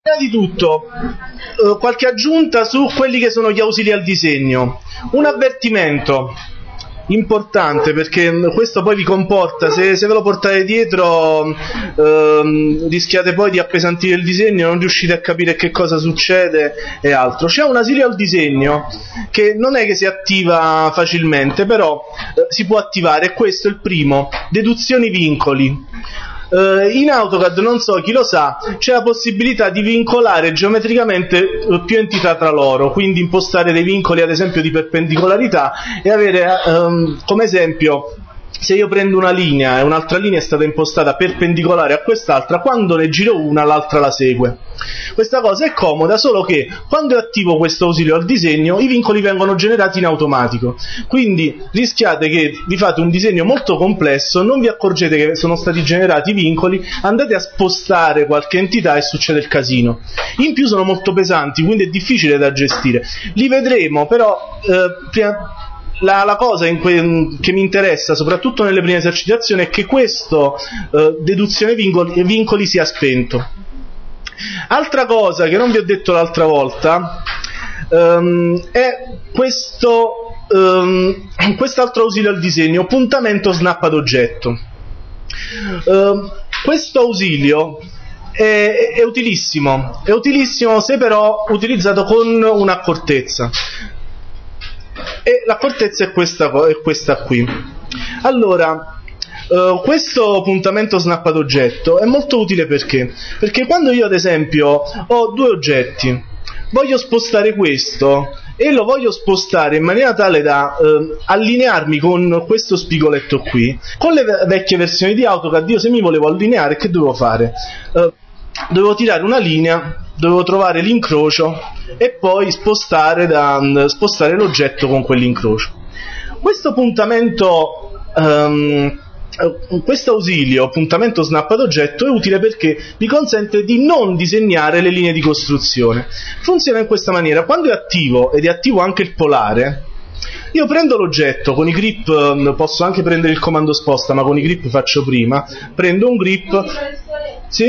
Prima di tutto, qualche aggiunta su quelli che sono gli ausili al disegno. Un avvertimento importante, perché questo poi vi comporta, se ve lo portate dietro rischiate poi di appesantire il disegno, non riuscite a capire che cosa succede e altro. C'è un ausilio al disegno che non è che si attiva facilmente, però si può attivare, e questo è il primo: deduzioni vincoli. In AutoCAD, non so chi lo sa, c'è la possibilità di vincolare geometricamente più entità tra loro, quindi impostare dei vincoli ad esempio di perpendicolarità e avere come esempio, se io prendo una linea e un'altra linea è stata impostata perpendicolare a quest'altra, quando ne giro una l'altra la segue. Questa cosa è comoda, solo che quando è attivo questo ausilio al disegno i vincoli vengono generati in automatico, quindi rischiate che vi fate un disegno molto complesso, non vi accorgete che sono stati generati i vincoli, andate a spostare qualche entità e succede il casino. In più sono molto pesanti, quindi è difficile da gestire. Li vedremo, però la cosa che mi interessa, soprattutto nelle prime esercitazioni, è che questo deduzione vincoli sia spento. Altra cosa che non vi ho detto l'altra volta è quest'altro ausilio al disegno, puntamento snap ad oggetto. Questo ausilio è utilissimo se però utilizzato con un'accortezza. E l'accortezza è questa qui. Allora, questo puntamento snap ad oggetto è molto utile perché quando io ad esempio ho due oggetti, voglio spostare questo e lo voglio spostare in maniera tale da allinearmi con questo spigoletto qui. Con le vecchie versioni di AutoCAD io, se mi volevo allineare, che dovevo fare? Dovevo tirare una linea, dovevo trovare l'incrocio e poi spostare l'oggetto con quell'incrocio. Questo questo ausilio, puntamento snap ad oggetto, è utile perché vi consente di non disegnare le linee di costruzione. Funziona in questa maniera: quando è attivo, ed è attivo anche il polare, io prendo l'oggetto con i grip, posso anche prendere il comando sposta, ma con i grip faccio prima, prendo un grip. Sì?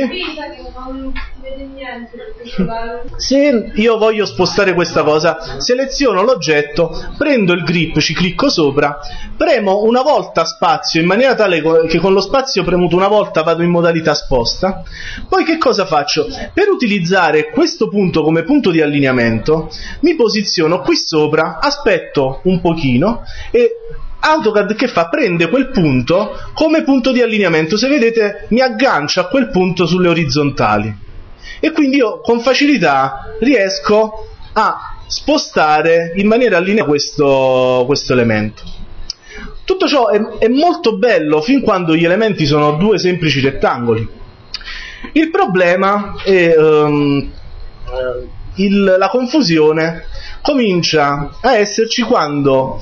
Se io voglio spostare questa cosa, seleziono l'oggetto, prendo il grip, ci clicco sopra, premo una volta spazio in maniera tale che con lo spazio premuto una volta vado in modalità sposta. Poi che cosa faccio? Per utilizzare questo punto come punto di allineamento mi posiziono qui sopra, aspetto un pochino e AutoCAD che fa? Prende quel punto come punto di allineamento. Se vedete, mi aggancia a quel punto sulle orizzontali e quindi io con facilità riesco a spostare in maniera allineata questo elemento. Tutto ciò è molto bello fin quando gli elementi sono due semplici rettangoli. Il problema è la confusione comincia a esserci quando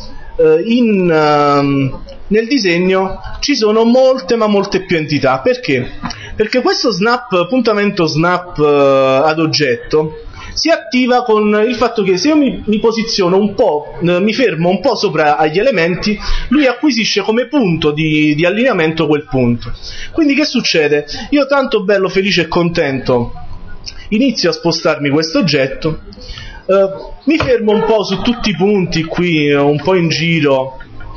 nel disegno ci sono molte più entità. Perché? Perché questo puntamento snap ad oggetto si attiva con il fatto che se io mi posiziono un po', mi fermo un po' sopra agli elementi, lui acquisisce come punto di allineamento quel punto. Quindi che succede? Io, tanto bello, felice e contento, inizio a spostarmi questo oggetto, mi fermo un po' su tutti i punti qui, un po' in giro,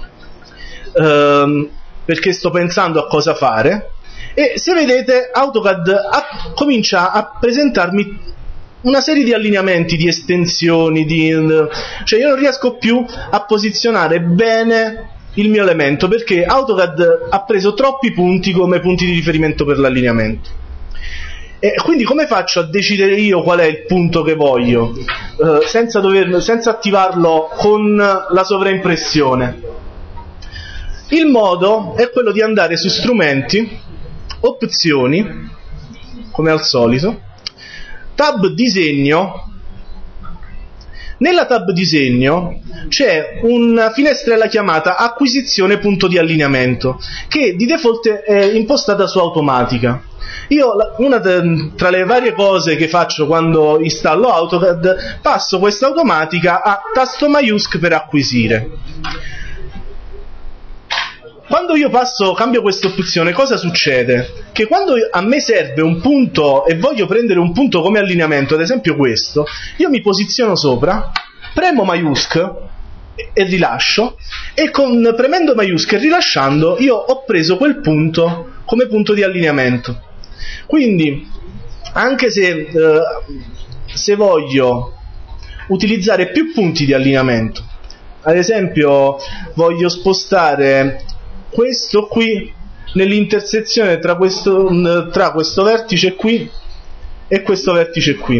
perché sto pensando a cosa fare, e se vedete AutoCAD comincia a presentarmi una serie di allineamenti, di estensioni, cioè io non riesco più a posizionare bene il mio elemento perché AutoCAD ha preso troppi punti come punti di riferimento per l'allineamento. E quindi come faccio a decidere io qual è il punto che voglio senza attivarlo con la sovraimpressione? Il modo è quello di andare su strumenti, opzioni, come al solito, tab disegno. Nella tab disegno c'è una finestrella chiamata acquisizione punto di allineamento che di default è impostata su automatica. Io, una tra le varie cose che faccio quando installo AutoCAD, passo questa automatica a tasto maiuscolo per acquisire. quando io cambio questa opzione, cosa succede? Che quando a me serve un punto e voglio prendere un punto come allineamento, ad esempio questo, io mi posiziono sopra, premo MAIUSC e rilascio, e premendo MAIUSC e rilasciando io ho preso quel punto come punto di allineamento. Quindi anche se voglio utilizzare più punti di allineamento, ad esempio voglio spostare questo qui nell'intersezione tra questo vertice qui e questo vertice qui,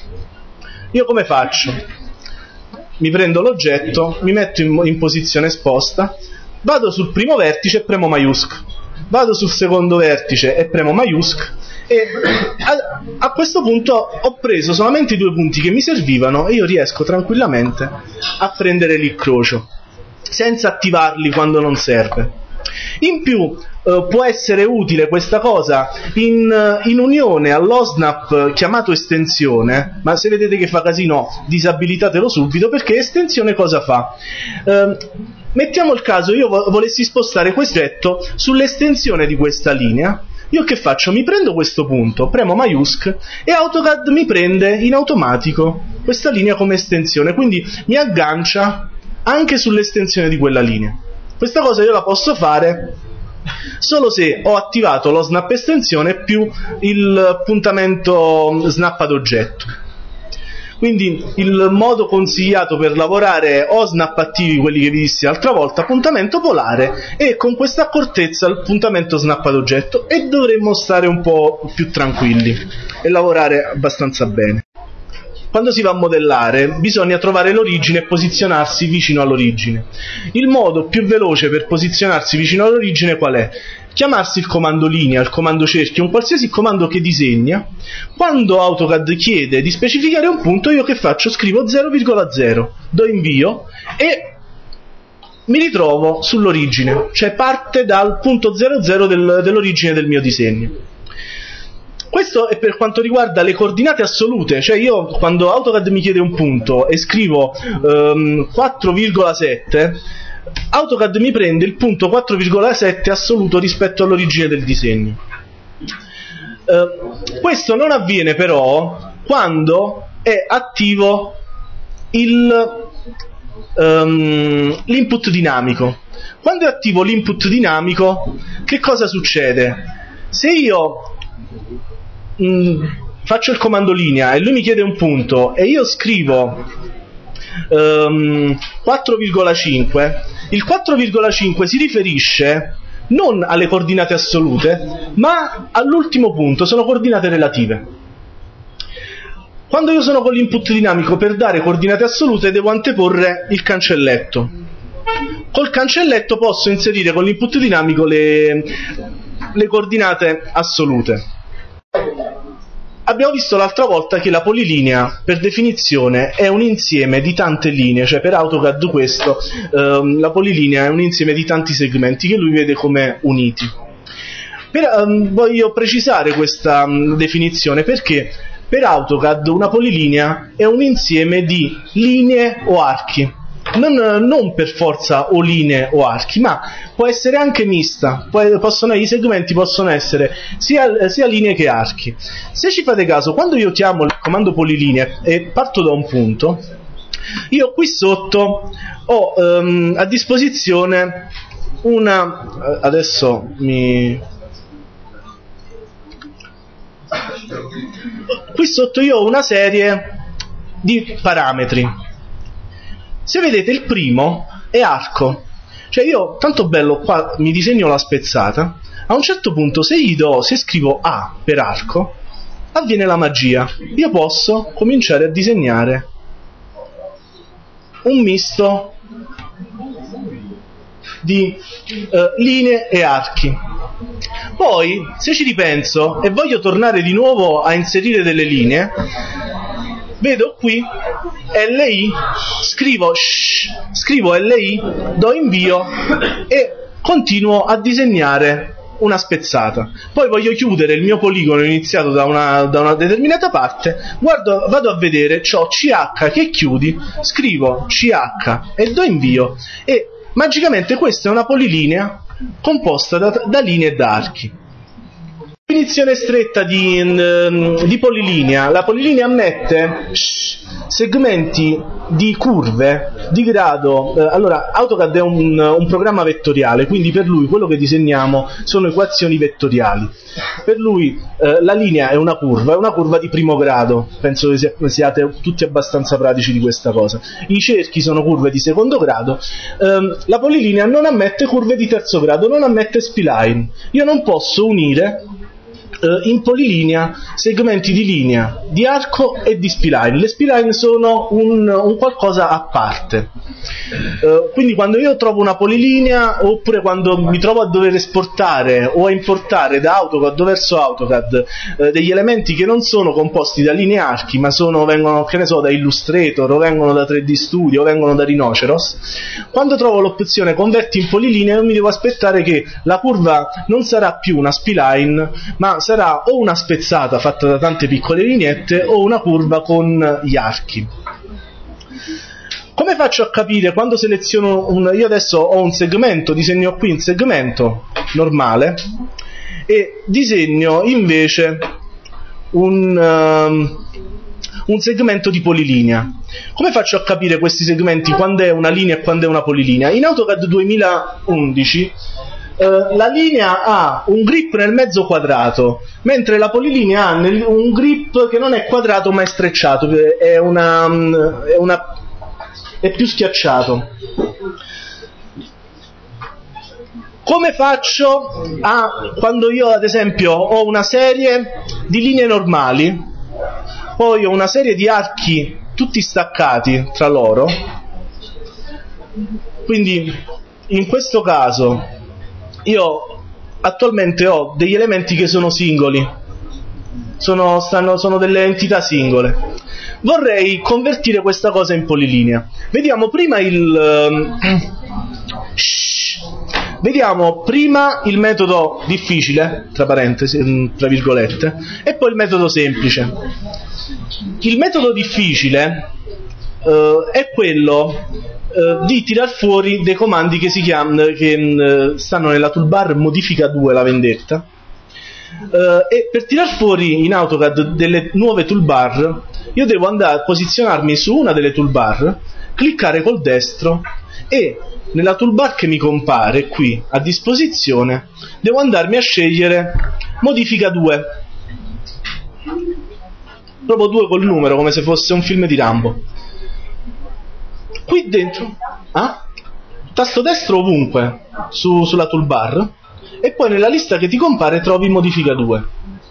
io come faccio? Mi prendo l'oggetto, mi metto in posizione esposta, vado sul primo vertice e premo MAIUSC, vado sul secondo vertice e premo MAIUSC, e a questo punto ho preso solamente i 2 punti che mi servivano e io riesco tranquillamente a prendere l'incrocio senza attivarli quando non serve. In più può essere utile questa cosa in unione all'OSNAP chiamato estensione, ma se vedete che fa casino disabilitatelo subito, perché estensione cosa fa? Mettiamo il caso io volessi spostare questo oggetto sull'estensione di questa linea. Io che faccio? Mi prendo questo punto, premo MAIUSC e AutoCAD mi prende in automatico questa linea come estensione, quindi mi aggancia anche sull'estensione di quella linea. Questa cosa io la posso fare solo se ho attivato lo snap estensione più il puntamento snap ad oggetto. Quindi il modo consigliato per lavorare o snap attivi, quelli che vi dissi l'altra volta, puntamento polare, e con questa accortezza il puntamento snap ad oggetto, e dovremmo stare un po' più tranquilli e lavorare abbastanza bene. Quando si va a modellare bisogna trovare l'origine e posizionarsi vicino all'origine. Il modo più veloce per posizionarsi vicino all'origine qual è? Chiamarsi il comando linea, il comando cerchio, un qualsiasi comando che disegna. Quando AutoCAD chiede di specificare un punto, io che faccio? Scrivo 0,0, do invio e mi ritrovo sull'origine, cioè parte dal punto 00 dell'origine del mio disegno. Questo è per quanto riguarda le coordinate assolute, cioè io quando AutoCAD mi chiede un punto e scrivo 4,7, AutoCAD mi prende il punto 4,7 assoluto rispetto all'origine del disegno. Questo non avviene però quando è attivo l'input dinamico. Quando è attivo l'input dinamico, che cosa succede? Se io faccio il comando linea e lui mi chiede un punto e io scrivo 4,5, il 4,5 si riferisce non alle coordinate assolute ma all'ultimo punto, sono coordinate relative. Quando io sono con l'input dinamico, per dare coordinate assolute devo anteporre il cancelletto. Col cancelletto posso inserire con l'input dinamico le coordinate assolute. Abbiamo visto l'altra volta che la polilinea per definizione è un insieme di tante linee, cioè per AutoCAD questo, la polilinea è un insieme di tanti segmenti che lui vede come uniti. Voglio precisare questa definizione perché per AutoCAD una polilinea è un insieme di linee o archi. Non per forza o linee o archi, ma può essere anche mista, i segmenti possono essere sia linee che archi. Se ci fate caso, quando io chiamo il comando polilinea e parto da un punto, io qui sotto ho a disposizione qui sotto io ho una serie di parametri. Se vedete, il primo è arco, cioè io tanto bello qua mi disegno la spezzata, a un certo punto se scrivo A per arco avviene la magia, io posso cominciare a disegnare un misto di linee e archi. Poi se ci ripenso e voglio tornare di nuovo a inserire delle linee, vedo qui LI, scrivo LI, do invio e continuo a disegnare una spezzata. Poi voglio chiudere il mio poligono iniziato da una determinata parte, vado a vedere, c'ho CH che chiudi, scrivo CH e do invio e magicamente questa è una polilinea composta da linee e da archi. Definizione stretta di polilinea. La polilinea ammette segmenti di curve di grado. Allora, AutoCAD è un programma vettoriale, quindi per lui quello che disegniamo sono equazioni vettoriali. Per lui la linea è una curva di primo grado. Penso che siate tutti abbastanza pratici di questa cosa. I cerchi sono curve di secondo grado. La polilinea non ammette curve di terzo grado, non ammette spline. Io non posso unire in polilinea segmenti di linea, di arco e di spline. Le spline sono un qualcosa a parte. Quindi quando io trovo una polilinea, oppure quando mi trovo a dover esportare o a importare da AutoCAD verso AutoCAD degli elementi che non sono composti da linee e archi, ma vengono, che ne so, da Illustrator, o vengono da 3D Studio, o vengono da Rhinoceros, quando trovo l'opzione converti in polilinea, io mi devo aspettare che la curva non sarà più una spline, ma sarà o una spezzata fatta da tante piccole lineette o una curva con gli archi. Come faccio a capire quando seleziono io adesso ho un segmento, disegno qui un segmento normale e disegno invece un segmento di polilinea. Come faccio a capire questi segmenti, quando è una linea e quando è una polilinea? In AutoCAD 2011 la linea ha un grip nel mezzo quadrato, mentre la polilinea ha un grip che non è quadrato ma è strecciato, è più schiacciato. Come faccio quando io ad esempio ho una serie di linee normali, poi ho una serie di archi tutti staccati tra loro, quindi in questo caso io attualmente ho degli elementi che sono singoli, sono delle entità singole. Vorrei convertire questa cosa in polilinea. Vediamo prima il metodo difficile, tra parentesi, tra virgolette, e poi il metodo semplice. Il metodo difficile è quello di tirar fuori dei comandi che stanno nella toolbar modifica 2, la vendetta, e per tirar fuori in AutoCAD delle nuove toolbar io devo andare a posizionarmi su una delle toolbar, cliccare col destro e nella toolbar che mi compare qui a disposizione devo andarmi a scegliere modifica 2, proprio 2 col numero, come se fosse un film di Rambo. Qui dentro, tasto destro ovunque sulla toolbar, e poi nella lista che ti compare trovi modifica 2.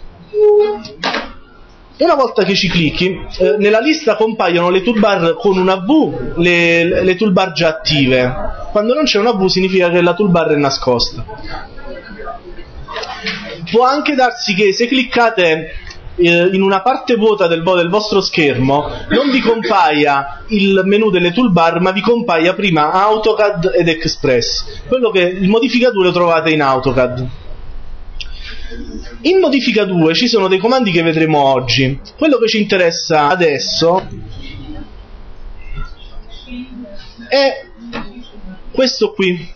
Una volta che ci clicchi, nella lista compaiono le toolbar con una V, le toolbar già attive. Quando non c'è una V significa che la toolbar è nascosta. Può anche darsi che se cliccate in una parte vuota del vostro schermo non vi compaia il menu delle toolbar, ma vi compaia prima AutoCAD ed Express. Il modifica 2 lo trovate in AutoCAD. In modifica 2 ci sono dei comandi che vedremo oggi. Quello che ci interessa adesso è questo qui,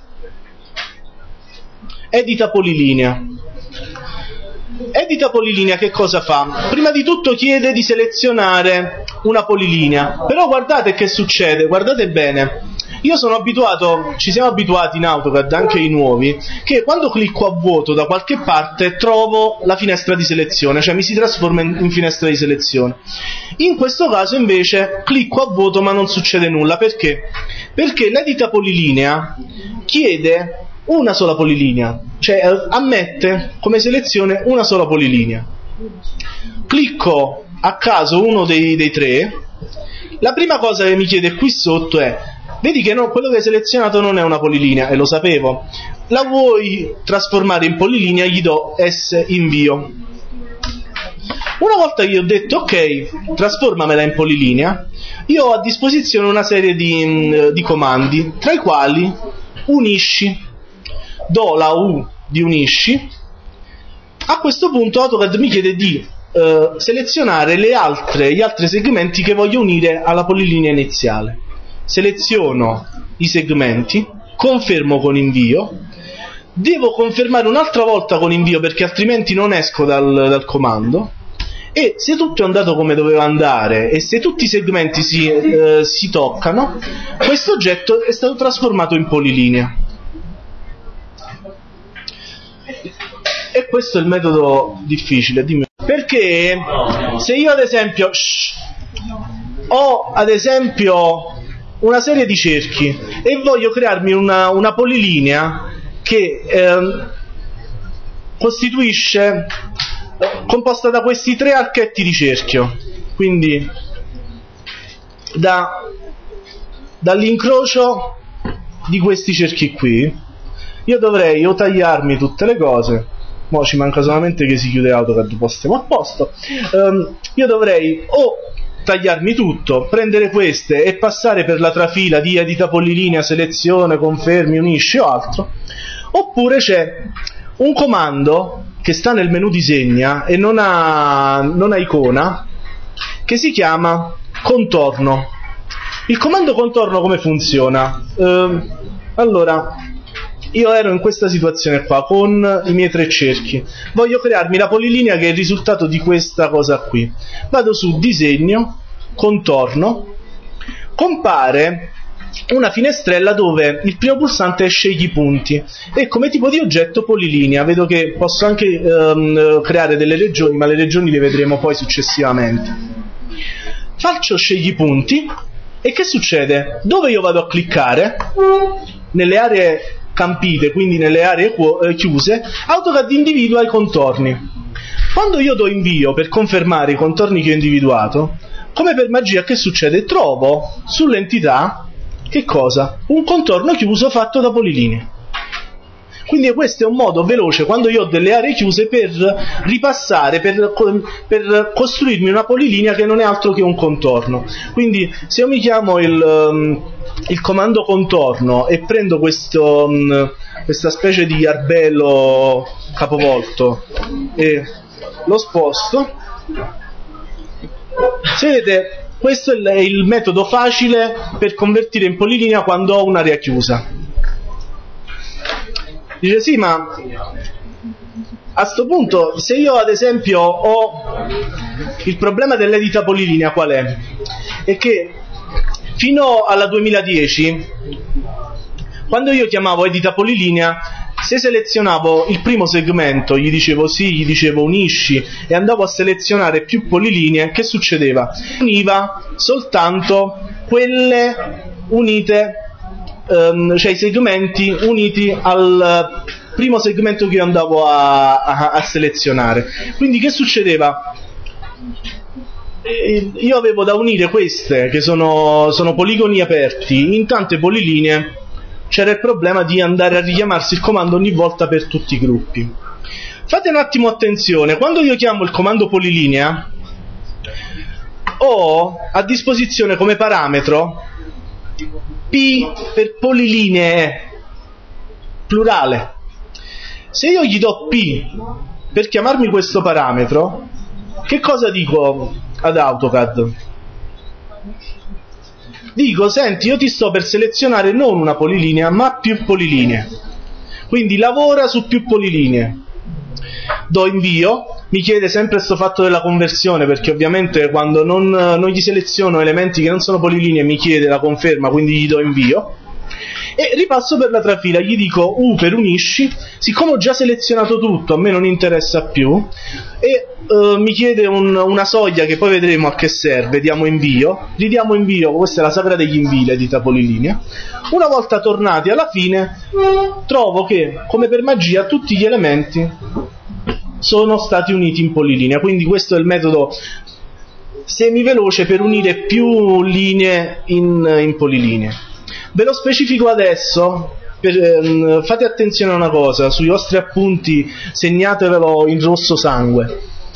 edita polilinea. Edita polilinea che cosa fa? Prima di tutto chiede di selezionare una polilinea, però guardate che succede, guardate bene. Io sono abituato, ci siamo abituati in AutoCAD, anche i nuovi, che quando clicco a vuoto da qualche parte trovo la finestra di selezione, cioè mi si trasforma in finestra di selezione. In questo caso invece clicco a vuoto ma non succede nulla. Perché? Perché l'edita polilinea chiede una sola polilinea, cioè ammette come selezione una sola polilinea. Clicco a caso uno dei tre, la prima cosa che mi chiede qui sotto è: vedi che quello che hai selezionato non è una polilinea, e lo sapevo, la vuoi trasformare in polilinea? Gli do S invio. Una volta che io ho detto ok, trasformamela in polilinea, io ho a disposizione una serie di comandi, tra i quali unisci. Do la U di unisci. A questo punto AutoCAD mi chiede di selezionare gli altri segmenti che voglio unire alla polilinea iniziale. Seleziono i segmenti, confermo con invio, devo confermare un'altra volta con invio perché altrimenti non esco dal comando, e se tutto è andato come doveva andare e se tutti i segmenti si toccano, questo oggetto è stato trasformato in polilinea. E questo è il metodo difficile, dimmi. Perché se io ad esempio ho ad esempio una serie di cerchi e voglio crearmi una polilinea che costituisce, composta da questi 3 archetti di cerchio, quindi dall'incrocio di questi cerchi qui, io dovrei o tagliarmi tutte le cose, mo ci manca solamente che si chiude AutoCAD, poi stiamo a posto, io dovrei o tagliarmi tutto, prendere queste e passare per la trafila di edita polilinea, selezione, confermi, unisci o altro, oppure c'è un comando che sta nel menu disegna e non ha icona, che si chiama contorno. Il comando contorno come funziona? Allora, io ero in questa situazione qua con i miei 3 cerchi, voglio crearmi la polilinea che è il risultato di questa cosa qui, vado su disegno, contorno, compare una finestrella dove il primo pulsante è scegli punti e come tipo di oggetto polilinea. Vedo che posso anche creare delle regioni, ma le regioni le vedremo poi successivamente. Faccio scegli punti e che succede? Dove io vado a cliccare, nelle aree campite, quindi nelle aree chiuse, AutoCAD individua i contorni. Quando io do invio per confermare i contorni che ho individuato, come per magia che succede? Trovo sull'entità che cosa? Un contorno chiuso fatto da polilinee. Quindi questo è un modo veloce, quando io ho delle aree chiuse, per ripassare, per costruirmi una polilinea che non è altro che un contorno. Quindi se io mi chiamo il comando contorno e prendo questa specie di arbello capovolto e lo sposto, se vedete, questo è il metodo facile per convertire in polilinea quando ho un'area chiusa. Dice sì, ma a sto punto, se io ad esempio ho il problema dell'edita polilinea, qual è? È che fino alla 2010, quando io chiamavo edita polilinea, se selezionavo il primo segmento, gli dicevo sì, gli dicevo unisci e andavo a selezionare più polilinee, che succedeva? Univa soltanto quelle unite, cioè i segmenti uniti al primo segmento che io andavo a selezionare. Quindi che succedeva? Io avevo da unire queste, che sono poligoni aperti, in tante polilinee. C'era il problema di andare a richiamarsi il comando ogni volta per tutti i gruppi. Fate un attimo attenzione, quando io chiamo il comando polilinea ho a disposizione come parametro P per polilinee, plurale. Se io gli do P per chiamarmi questo parametro, che cosa dico ad AutoCAD? Dico, senti, io ti sto per selezionare non una polilinea, ma più polilinee. Quindi lavora su più polilinee. Do invio, mi chiede sempre questo fatto della conversione, perché ovviamente quando non gli seleziono elementi che non sono polilinee mi chiede la conferma, quindi gli do invio. E ripasso per la trafila, gli dico U per unisci, siccome ho già selezionato tutto, a me non interessa più, e mi chiede una soglia che poi vedremo a che serve, diamo invio, gli diamo invio, questa è la sagra degli invii, l'edita polilinea. Una volta tornati alla fine, trovo che, come per magia, tutti gli elementi sono stati uniti in polilinea, quindi questo è il metodo semiveloce per unire più linee in polilinee. Ve lo specifico adesso, fate attenzione a una cosa, sui vostri appunti segnatevelo in rosso sangue.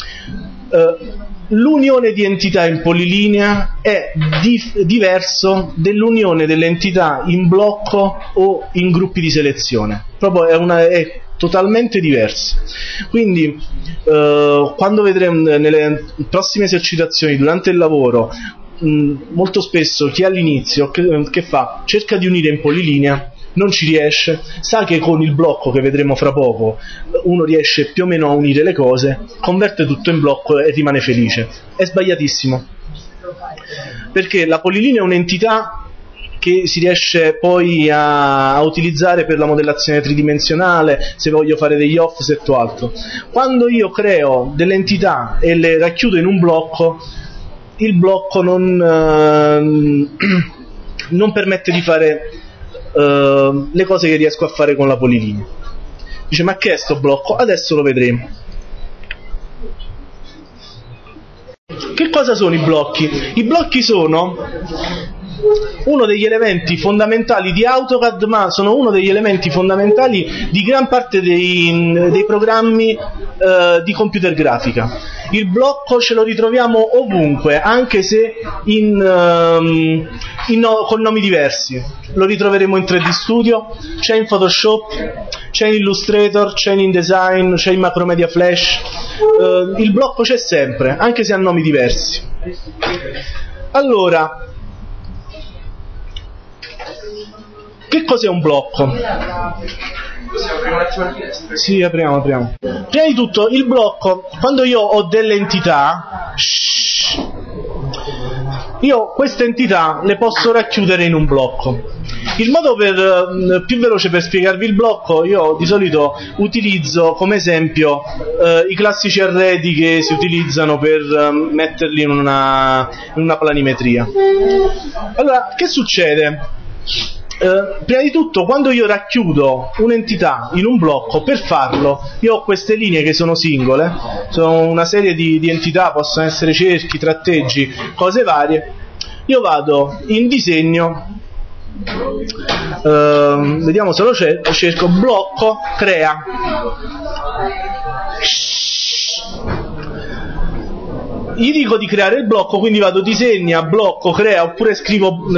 L'unione di entità in polilinea è diverso dell'unione delle entità in blocco o in gruppi di selezione, proprio è totalmente diverso. Quindi quando vedremo nelle prossime esercitazioni durante il lavoro, molto spesso chi all'inizio che fa? Cerca di unire in polilinea non ci riesce, sa che con il blocco che vedremo fra poco uno riesce più o meno a unire le cose, converte tutto in blocco e rimane felice. È sbagliatissimo, perché la polilinea è un'entità che si riesce poi a utilizzare per la modellazione tridimensionale, se voglio fare degli offset o altro. Quando io creo delle entità e le racchiudo in un blocco, il blocco non permette di fare le cose che riesco a fare con la polilinea. Dice, ma che è sto blocco? Adesso lo vedremo. Che cosa sono i blocchi? I blocchi sono uno degli elementi fondamentali di AutoCAD, ma sono uno degli elementi fondamentali di gran parte dei programmi di computer grafica. Il blocco ce lo ritroviamo ovunque, anche se con nomi diversi. Lo ritroveremo in 3D Studio, c'è in Photoshop, c'è in Illustrator, c'è in InDesign, c'è in Macromedia Flash. Il blocco c'è sempre, anche se ha nomi diversi. Allora, che cos'è un blocco? Possiamo aprire un attimo la finestra? Sì, apriamo. Prima di tutto, il blocco, quando io ho delle entità, io queste entità le posso racchiudere in un blocco. Il modo più veloce per spiegarvi il blocco, io di solito utilizzo come esempio i classici arredi che si utilizzano per metterli in una planimetria. Allora, che succede? Prima di tutto, quando io racchiudo un'entità in un blocco, per farlo io ho queste linee che sono singole, sono una serie di entità, possono essere cerchi, tratteggi, cose varie. Io vado in disegno, vediamo se lo cerco, blocco, crea. Gli dico di creare il blocco, quindi vado disegna, blocco, crea, oppure scrivo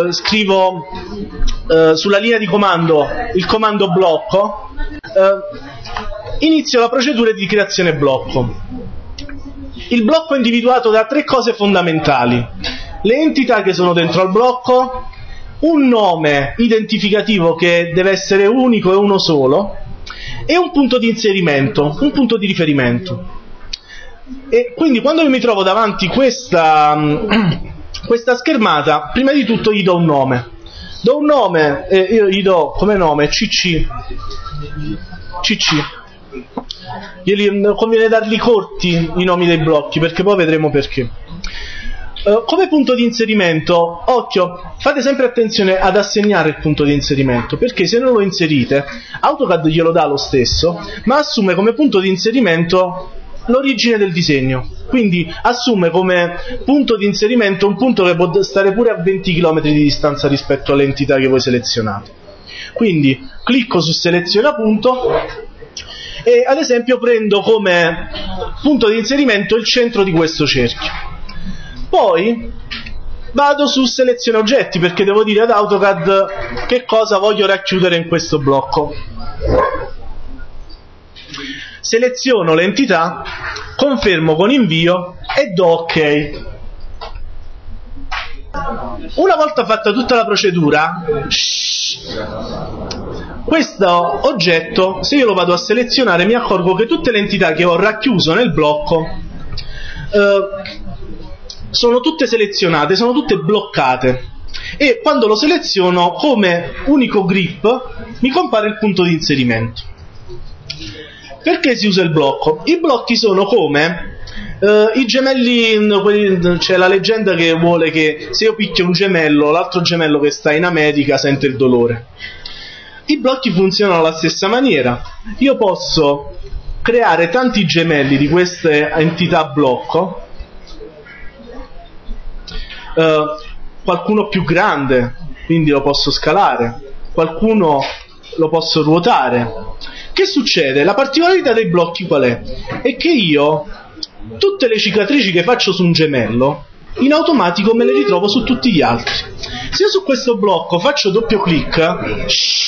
sulla linea di comando il comando blocco, inizio la procedura di creazione blocco. Il blocco è individuato da 3 cose fondamentali: le entità che sono dentro al blocco, un nome identificativo che deve essere unico e uno solo, e un punto di inserimento, un punto di riferimento. E quindi quando io mi trovo davanti questa schermata, prima di tutto gli do un nome. Do un nome, io gli do come nome CC. Conviene darli corti i nomi dei blocchi, perché poi vedremo perché. Come punto di inserimento, occhio, fate sempre attenzione ad assegnare il punto di inserimento, perché se non lo inserite, AutoCAD glielo dà lo stesso, ma assume come punto di inserimento l'origine del disegno, quindi assume come punto di inserimento un punto che può stare pure a 20 km di distanza rispetto alle entità che voi selezionate. Quindi clicco su seleziona punto e ad esempio prendo come punto di inserimento il centro di questo cerchio. Poi vado su seleziona oggetti, perché devo dire ad AutoCAD che cosa voglio racchiudere in questo blocco. Seleziono l'entità, confermo con invio e do ok. Una volta fatta tutta la procedura, questo oggetto, se io lo vado a selezionare, mi accorgo che tutte le entità che ho racchiuso nel blocco sono tutte selezionate, sono tutte bloccate, e quando lo seleziono come unico grip mi compare il punto di inserimento. Perché si usa il blocco? I blocchi sono come i gemelli, c'è la leggenda che vuole che se io picchio un gemello, l'altro gemello che sta in America sente il dolore. I blocchi funzionano alla stessa maniera. Io posso creare tanti gemelli di queste entità blocco, qualcuno più grande, quindi lo posso scalare, qualcuno lo posso ruotare. Che succede? La particolarità dei blocchi qual è? È che io tutte le cicatrici che faccio su un gemello in automatico me le ritrovo su tutti gli altri. Se io su questo blocco faccio doppio clic,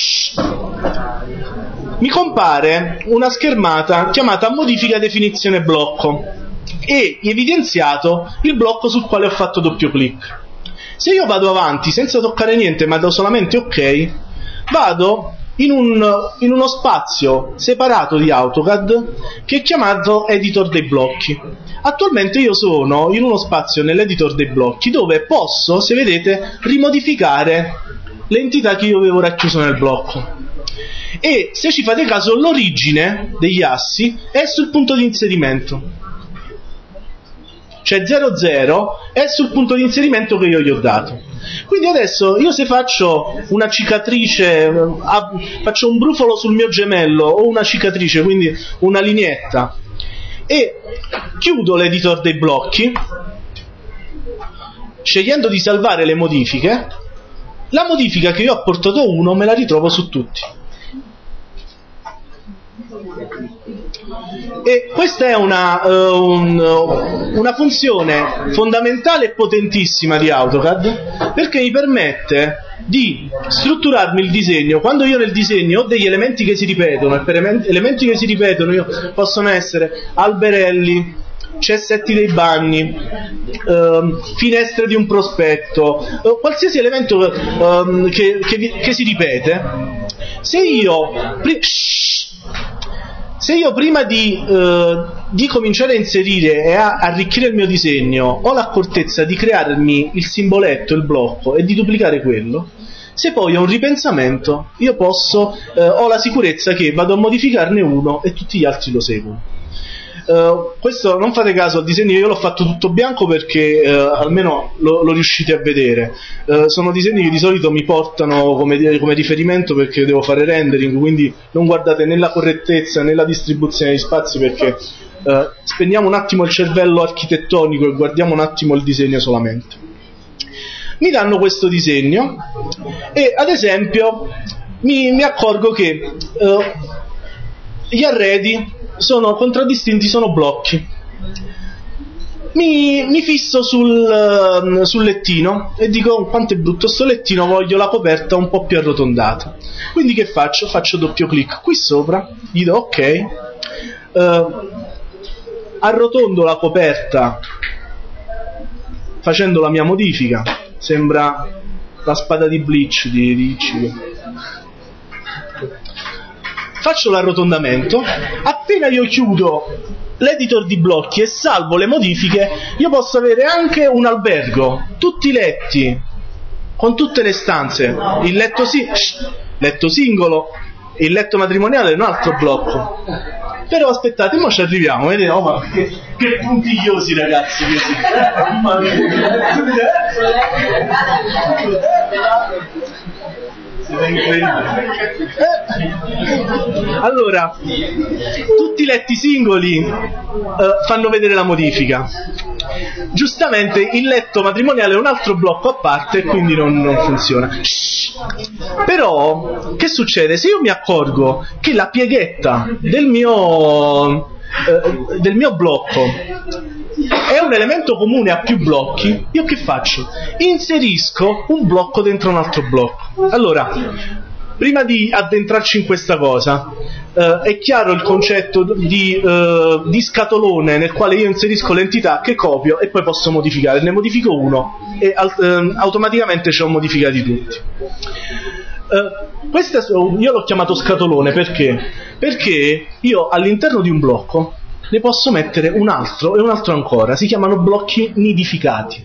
mi compare una schermata chiamata modifica definizione blocco e evidenziato il blocco sul quale ho fatto doppio clic. Se io vado avanti senza toccare niente ma do solamente ok, vado in uno spazio separato di AutoCAD che è chiamato editor dei blocchi. Attualmente io sono in uno spazio nell'editor dei blocchi dove posso, se vedete, rimodificare l'entità che io avevo racchiuso nel blocco. E se ci fate caso, l'origine degli assi è sul punto di inserimento, cioè 00 è sul punto di inserimento che io gli ho dato. Quindi adesso io, se faccio una cicatrice, faccio un brufolo sul mio gemello o una cicatrice, quindi una lineetta, e chiudo l'editor dei blocchi scegliendo di salvare le modifiche, la modifica che io ho apportato 1 me la ritrovo su tutti. E questa è una funzione fondamentale e potentissima di AutoCAD, perché mi permette di strutturarmi il disegno. Quando io nel disegno ho degli elementi che si ripetono, e per elementi che si ripetono io possono essere alberelli, cessetti dei bagni, finestre di un prospetto, qualsiasi elemento che si ripete, se io prima di cominciare a inserire e a arricchire il mio disegno ho l'accortezza di crearmi il simboletto, il blocco, e di duplicare quello, se poi ho un ripensamento io ho la sicurezza che vado a modificarne uno e tutti gli altri lo seguono. Questo, non fate caso al disegno, io l'ho fatto tutto bianco perché almeno lo riuscite a vedere. Sono disegni che di solito mi portano come riferimento perché devo fare rendering, quindi non guardate né la correttezza né la distribuzione di spazi, perché spegniamo un attimo il cervello architettonico e guardiamo un attimo il disegno solamente. Mi danno questo disegno e ad esempio mi accorgo che gli arredi sono contraddistinti, sono blocchi. Mi fisso sul lettino e dico: quanto è brutto sto lettino, voglio la coperta un po' più arrotondata. Quindi che faccio? Faccio doppio clic qui sopra, gli do ok, arrotondo la coperta facendo la mia modifica. Sembra la spada di Bleach di Ichigo. Faccio l'arrotondamento, appena io chiudo l'editor di blocchi e salvo le modifiche, io posso avere anche un albergo, tutti i letti, con tutte le stanze, il letto singolo, il letto matrimoniale è un altro blocco. Però aspettate, mo ci arriviamo, vedete? Oh, ma che puntigliosi ragazzi che allora, tutti i letti singoli fanno vedere la modifica. Giustamente il letto matrimoniale è un altro blocco a parte e quindi non funziona. Però che succede? Se io mi accorgo che la pieghetta del mio blocco è un elemento comune a più blocchi, io che faccio? Inserisco un blocco dentro un altro blocco. Allora, prima di addentrarci in questa cosa, è chiaro il concetto di scatolone nel quale io inserisco l'entità che copio e poi posso modificare. Ne modifico uno e automaticamente ce l'ho modificati tutti. Io l'ho chiamato scatolone perché io all'interno di un blocco ne posso mettere un altro e un altro ancora. Si chiamano blocchi nidificati.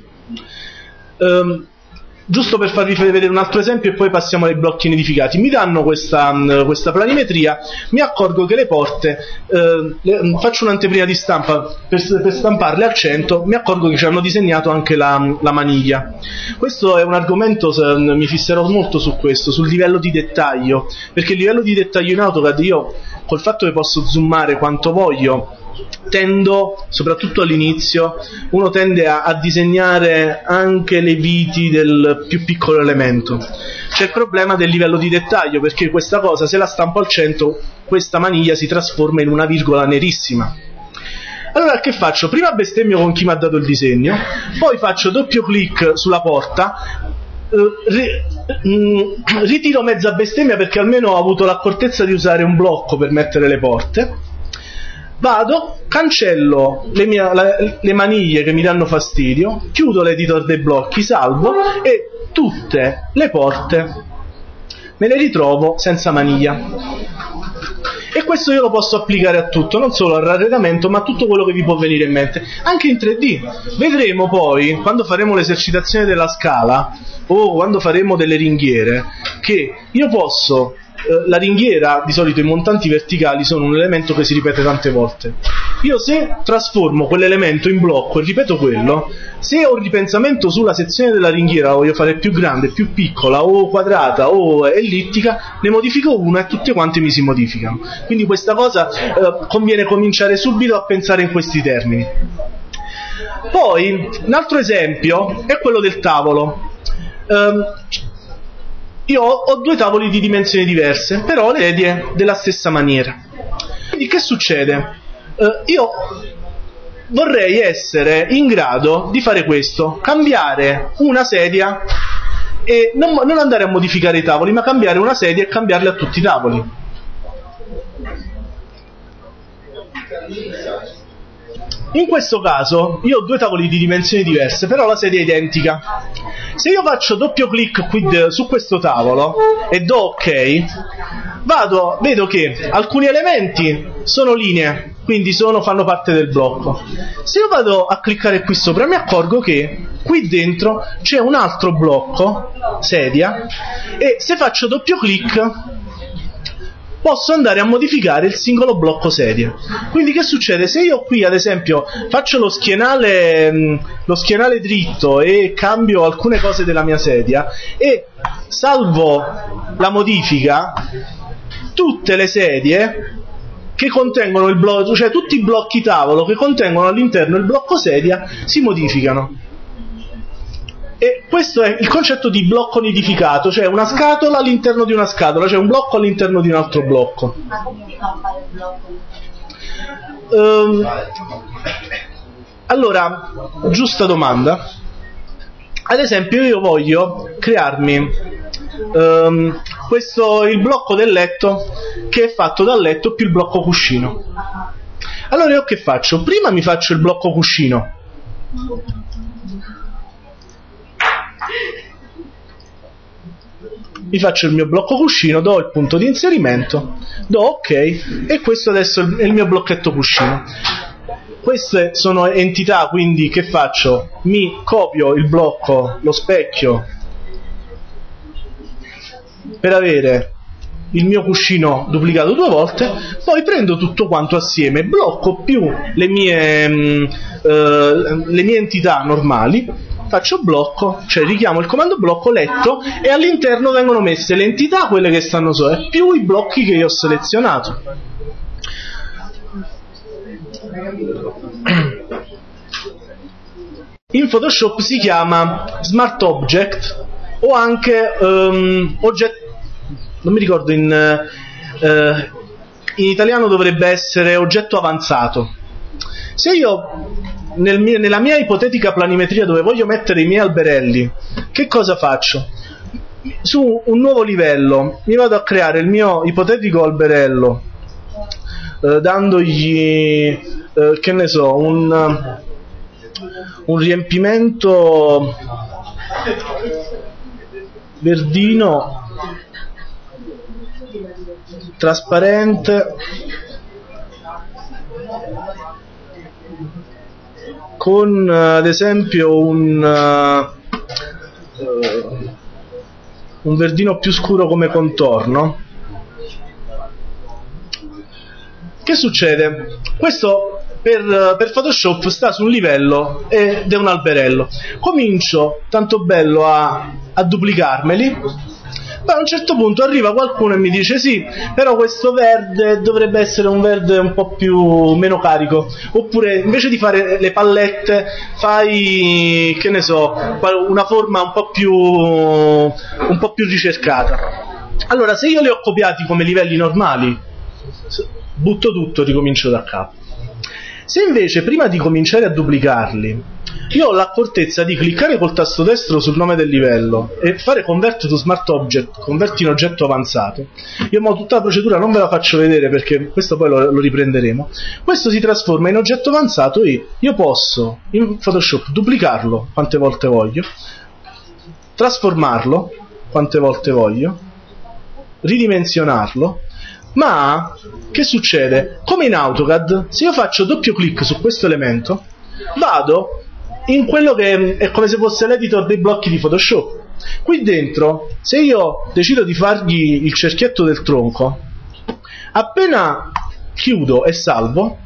Giusto per farvi vedere un altro esempio e poi passiamo ai blocchi nidificati. Mi danno questa planimetria, mi accorgo che le porte, faccio un'anteprima di stampa per stamparle al 100, mi accorgo che ci hanno disegnato anche la maniglia. Questo è un argomento, mi fisserò molto su questo, sul livello di dettaglio, perché il livello di dettaglio in AutoCAD, io col fatto che posso zoomare quanto voglio, tendo, soprattutto all'inizio, uno tende a disegnare anche le viti del più piccolo elemento. C'è il problema del livello di dettaglio, perché questa cosa, se la stampo al 100, questa maniglia si trasforma in una virgola nerissima. Allora che faccio? Prima bestemmio con chi mi ha dato il disegno, poi faccio doppio clic sulla porta, ritiro mezza bestemmia perché almeno ho avuto l'accortezza di usare un blocco per mettere le porte. Vado, cancello le maniglie che mi danno fastidio, chiudo l'editor dei blocchi, salvo, e tutte le porte me le ritrovo senza maniglia. E questo io lo posso applicare a tutto, non solo al arredamento, ma a tutto quello che vi può venire in mente, anche in 3D. Vedremo poi, quando faremo l'esercitazione della scala, o quando faremo delle ringhiere, che io posso... la ringhiera, di solito i montanti verticali sono un elemento che si ripete tante volte. Io se trasformo quell'elemento in blocco e ripeto quello, se ho il ripensamento sulla sezione della ringhiera, la voglio fare più grande, più piccola, o quadrata o ellittica, ne modifico una e tutte quante mi si modificano. Quindi questa cosa conviene cominciare subito a pensare in questi termini. Poi un altro esempio è quello del tavolo. Io ho due tavoli di dimensioni diverse, però le sedie della stessa maniera. Quindi che succede? Io vorrei essere in grado di fare questo, cambiare una sedia e non andare a modificare i tavoli, ma cambiare una sedia e cambiarle a tutti i tavoli. In questo caso io ho due tavoli di dimensioni diverse, però la sedia è identica. Se io faccio doppio clic qui su questo tavolo e do ok, vedo che alcuni elementi sono linee, quindi fanno parte del blocco. Se io vado a cliccare qui sopra mi accorgo che qui dentro c'è un altro blocco, sedia, e se faccio doppio clic posso andare a modificare il singolo blocco sedia. Quindi che succede? Se io qui ad esempio faccio lo schienale dritto e cambio alcune cose della mia sedia e salvo la modifica, tutte le sedie che contengono il blocco, cioè tutti i blocchi tavolo che contengono all'interno il blocco sedia si modificano. E questo è il concetto di blocco nidificato, cioè una scatola all'interno di una scatola, cioè un blocco all'interno di un altro blocco. Ma come si fa a fare il blocco? Allora, giusta domanda. Ad esempio io voglio crearmi il blocco del letto che è fatto dal letto più il blocco cuscino. Allora io che faccio? Prima mi faccio il blocco cuscino. Mi faccio il mio blocco cuscino, do il punto di inserimento, do ok e questo adesso è il mio blocchetto cuscino. Queste sono entità, quindi che faccio? Mi copio il blocco, lo specchio, per avere il mio cuscino duplicato 2 volte, poi prendo tutto quanto assieme, blocco più le mie entità normali, faccio blocco, cioè richiamo il comando blocco letto e all'interno vengono messe le entità, quelle che stanno sopra, più i blocchi che io ho selezionato. In Photoshop si chiama Smart Object o anche oggetto, non mi ricordo in italiano dovrebbe essere oggetto avanzato. Se io nella mia ipotetica planimetria dove voglio mettere i miei alberelli, che cosa faccio? Su un nuovo livello mi vado a creare il mio ipotetico alberello, dandogli che ne so, un riempimento verdino trasparente con ad esempio un verdino più scuro come contorno. Che succede? Questo per Photoshop sta su un livello ed è un alberello. Comincio tanto bello a duplicarmeli. Ma a un certo punto arriva qualcuno e mi dice sì, però questo verde dovrebbe essere un verde un po' meno carico, oppure invece di fare le pallette fai, che ne so, una forma un po' più ricercata. Allora se io li ho copiati come livelli normali, butto tutto e ricomincio da capo. Se invece prima di cominciare a duplicarli io ho l'accortezza di cliccare col tasto destro sul nome del livello e fare Convert to Smart Object, converti in oggetto avanzato, io tutta la procedura non ve la faccio vedere perché questo poi lo riprenderemo, questo si trasforma in oggetto avanzato e io posso in Photoshop duplicarlo quante volte voglio, trasformarlo quante volte voglio ridimensionarlo, ma che succede? Come in AutoCAD, se io faccio doppio clic su questo elemento, vado in quello che è come se fosse l'editor dei blocchi di Photoshop. Qui dentro, se io decido di fargli il cerchietto del tronco, appena chiudo e salvo,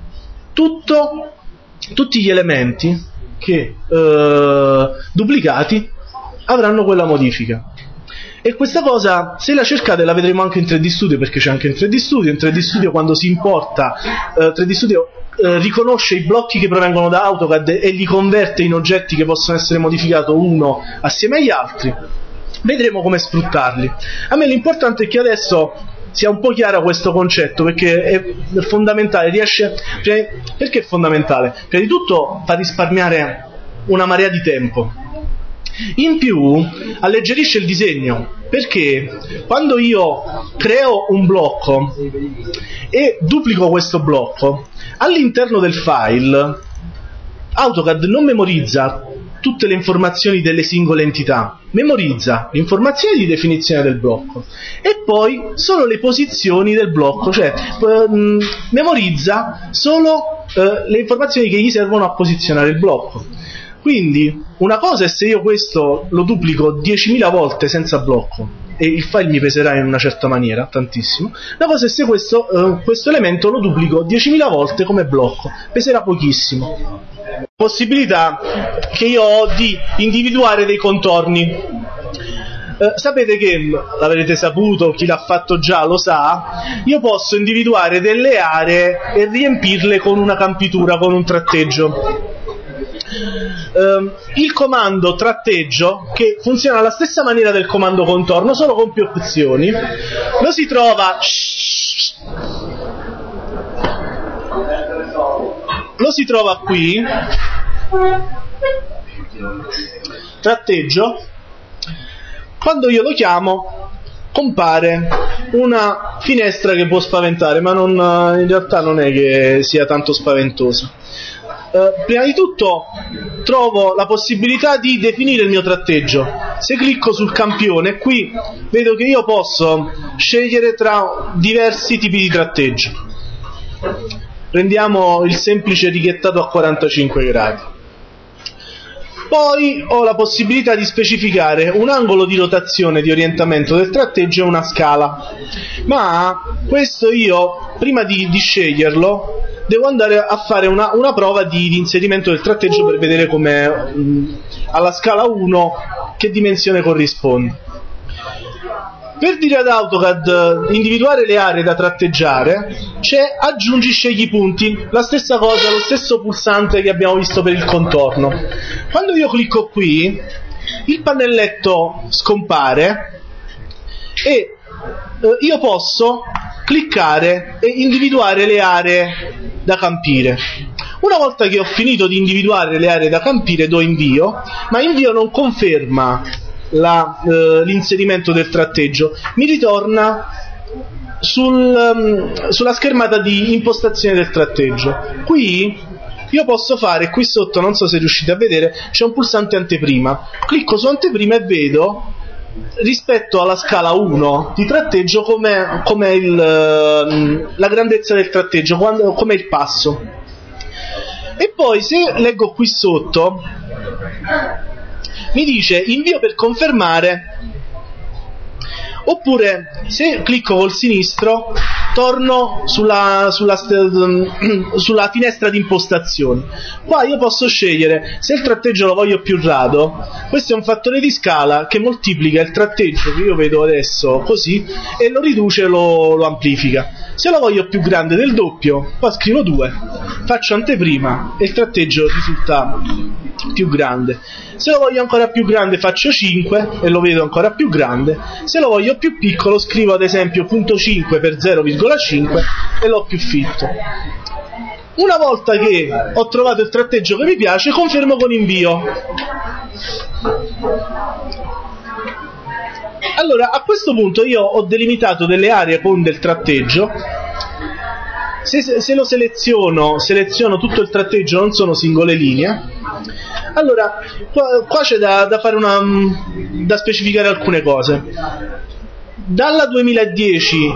tutti gli elementi che duplicati avranno quella modifica. E questa cosa, se la cercate, la vedremo anche in 3D Studio, perché c'è anche in 3D Studio. In 3D Studio, quando si importa, 3D Studio riconosce i blocchi che provengono da AutoCAD e li converte in oggetti che possono essere modificati uno assieme agli altri. Vedremo come sfruttarli. A me l'importante è che adesso sia un po' chiaro questo concetto, perché è fondamentale. Perché è fondamentale? Prima di tutto fa risparmiare una marea di tempo. In più alleggerisce il disegno, perché quando io creo un blocco e duplico questo blocco, all'interno del file AutoCAD non memorizza tutte le informazioni delle singole entità, memorizza le informazioni di definizione del blocco e poi solo le posizioni del blocco, cioè memorizza solo le informazioni che gli servono a posizionare il blocco. Quindi una cosa è se io questo lo duplico 10.000 volte senza blocco e il file mi peserà in una certa maniera, tantissimo. Una cosa è se questo elemento lo duplico 10.000 volte come blocco, peserà pochissimo. Possibilità che io ho di individuare dei contorni. Sapete che, l'avrete saputo, chi l'ha fatto già lo sa, io posso individuare delle aree e riempirle con una campitura, con un tratteggio. Il comando tratteggio, che funziona alla stessa maniera del comando contorno, solo con più opzioni, lo si trova qui, tratteggio. Quando io lo chiamo compare una finestra che può spaventare, ma in realtà non è che sia tanto spaventosa. Prima di tutto trovo la possibilità di definire il mio tratteggio. Se clicco sul campione, qui vedo che io posso scegliere tra diversi tipi di tratteggio. Prendiamo il semplice righettato a 45 gradi. Poi ho la possibilità di specificare un angolo di rotazione, di orientamento del tratteggio e una scala. Ma questo io, prima di sceglierlo, devo andare a fare una prova di inserimento del tratteggio per vedere come alla scala 1 che dimensione corrisponde. Per dire ad AutoCAD individuare le aree da tratteggiare, c'è aggiungi scegli punti, la stessa cosa, lo stesso pulsante che abbiamo visto per il contorno. Quando io clicco qui, il pannelletto scompare e io posso cliccare e individuare le aree da campire. Una volta che ho finito di individuare le aree da campire, do invio, ma invio non conferma l'inserimento del tratteggio, mi ritorna sulla schermata di impostazione del tratteggio. Qui io posso fare, qui sotto, non so se riuscite a vedere, c'è un pulsante anteprima. Clicco su anteprima e vedo, rispetto alla scala 1 di tratteggio, com'è la grandezza del tratteggio, com'è il passo. E poi se leggo qui sotto mi dice invio per confermare, oppure se clicco col sinistro torno sulla finestra di impostazioni. Qua io posso scegliere se il tratteggio lo voglio più rado. Questo è un fattore di scala che moltiplica il tratteggio che io vedo adesso così e lo riduce e lo amplifica. Se lo voglio più grande del doppio, qua scrivo 2, faccio anteprima e il tratteggio risulta più grande. Se lo voglio ancora più grande faccio 5 e lo vedo ancora più grande. Se lo voglio più piccolo scrivo ad esempio 0.5 per 0,5 e l'ho più fitto. Una volta che ho trovato il tratteggio che mi piace, confermo con invio. Allora, a questo punto io ho delimitato delle aree con del tratteggio. Se lo seleziono tutto il tratteggio, non sono singole linee. Allora, qua c'è da fare da specificare alcune cose. Dalla 2010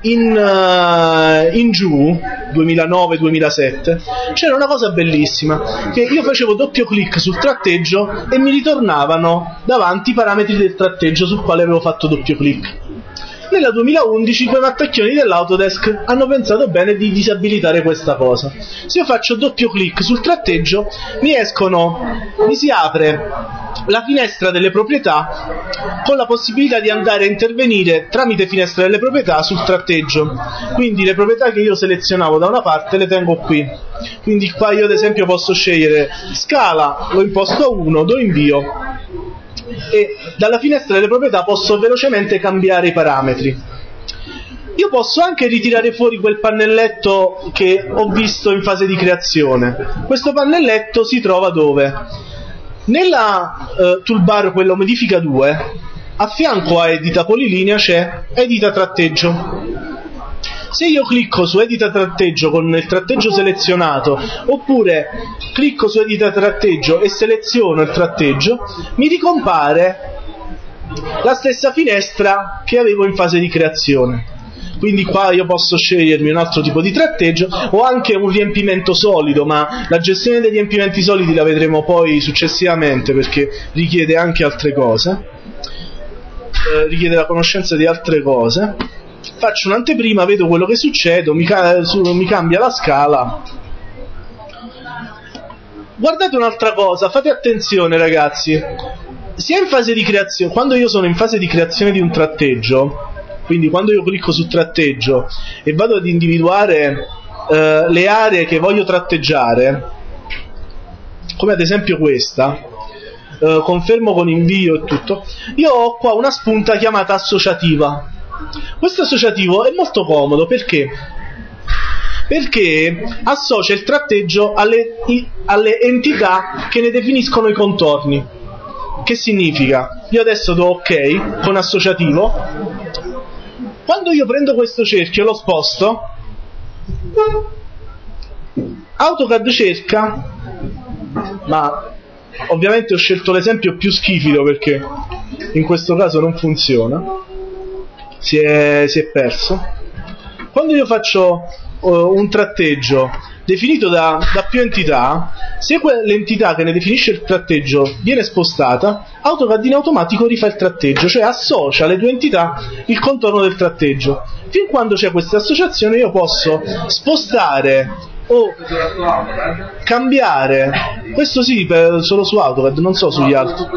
in giù, 2009-2007, c'era una cosa bellissima, che io facevo doppio clic sul tratteggio e mi ritornavano davanti i parametri del tratteggio sul quale avevo fatto doppio clic. Nella 2011 quei mattacchioni dell'Autodesk hanno pensato bene di disabilitare questa cosa. Se io faccio doppio clic sul tratteggio mi si apre la finestra delle proprietà con la possibilità di andare a intervenire tramite finestra delle proprietà sul tratteggio. Quindi le proprietà che io selezionavo da una parte le tengo qui. Quindi qua io ad esempio posso scegliere scala, lo imposto a 1, do invio e dalla finestra delle proprietà posso velocemente cambiare i parametri. Io posso anche ritirare fuori quel pannelletto che ho visto in fase di creazione. Questo pannelletto si trova dove? Nella toolbar, quella modifica 2, a fianco a edita polilinea c'è edita tratteggio. Se io clicco su edita tratteggio con il tratteggio selezionato, oppure clicco su edita tratteggio e seleziono il tratteggio, mi ricompare la stessa finestra che avevo in fase di creazione. Quindi qua io posso scegliermi un altro tipo di tratteggio o anche un riempimento solido, ma la gestione dei riempimenti solidi la vedremo poi successivamente, perché richiede anche altre cose, richiede la conoscenza di altre cose. Faccio un'anteprima, vedo quello che succede, mi cambia la scala. Guardate un'altra cosa, fate attenzione ragazzi, sia in fase di creazione, quando io sono in fase di creazione di un tratteggio, quindi quando io clicco su tratteggio e vado ad individuare le aree che voglio tratteggiare, come ad esempio questa, confermo con invio e tutto, io ho qua una spunta chiamata associativa. Questo associativo è molto comodo perché associa il tratteggio alle entità che ne definiscono i contorni. Che significa? Io adesso do ok con associativo. Quando io prendo questo cerchio e lo sposto, AutoCAD cerca, ma ovviamente ho scelto l'esempio più schifido perché in questo caso non funziona, si è perso. Quando io faccio un tratteggio definito da più entità, se l'entità che ne definisce il tratteggio viene spostata, AutoCAD in automatico rifà il tratteggio, cioè associa alle due entità il contorno del tratteggio. Fin quando c'è questa associazione io posso spostare o cambiare, questo sì, solo su AutoCAD, non so sugli altri.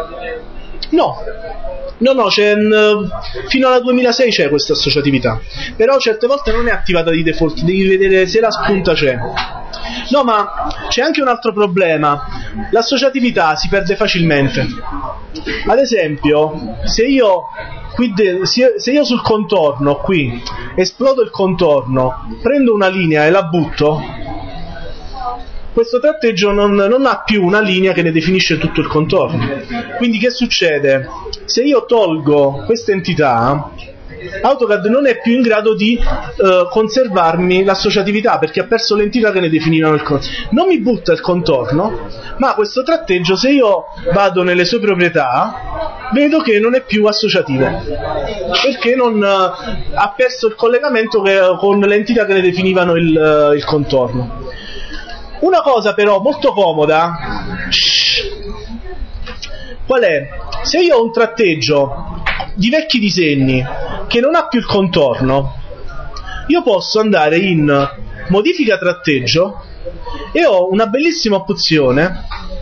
No, c'è, fino alla 2006 c'è questa associatività, però certe volte non è attivata di default, devi vedere se la spunta c'è. No, ma c'è anche un altro problema, l'associatività si perde facilmente. Ad esempio, se io sul contorno qui esplodo il contorno, prendo una linea e la butto, questo tratteggio non ha più una linea che ne definisce tutto il contorno. Quindi che succede? Se io tolgo questa entità, AutoCAD non è più in grado di conservarmi l'associatività, perché ha perso l'entità che ne definivano il contorno. Non mi butta il contorno, ma questo tratteggio, se io vado nelle sue proprietà, vedo che non è più associativo, perché ha perso il collegamento con l'entità che ne definivano il contorno. Una cosa però molto comoda, qual è? Se io ho un tratteggio di vecchi disegni che non ha più il contorno, io posso andare in modifica tratteggio e ho una bellissima opzione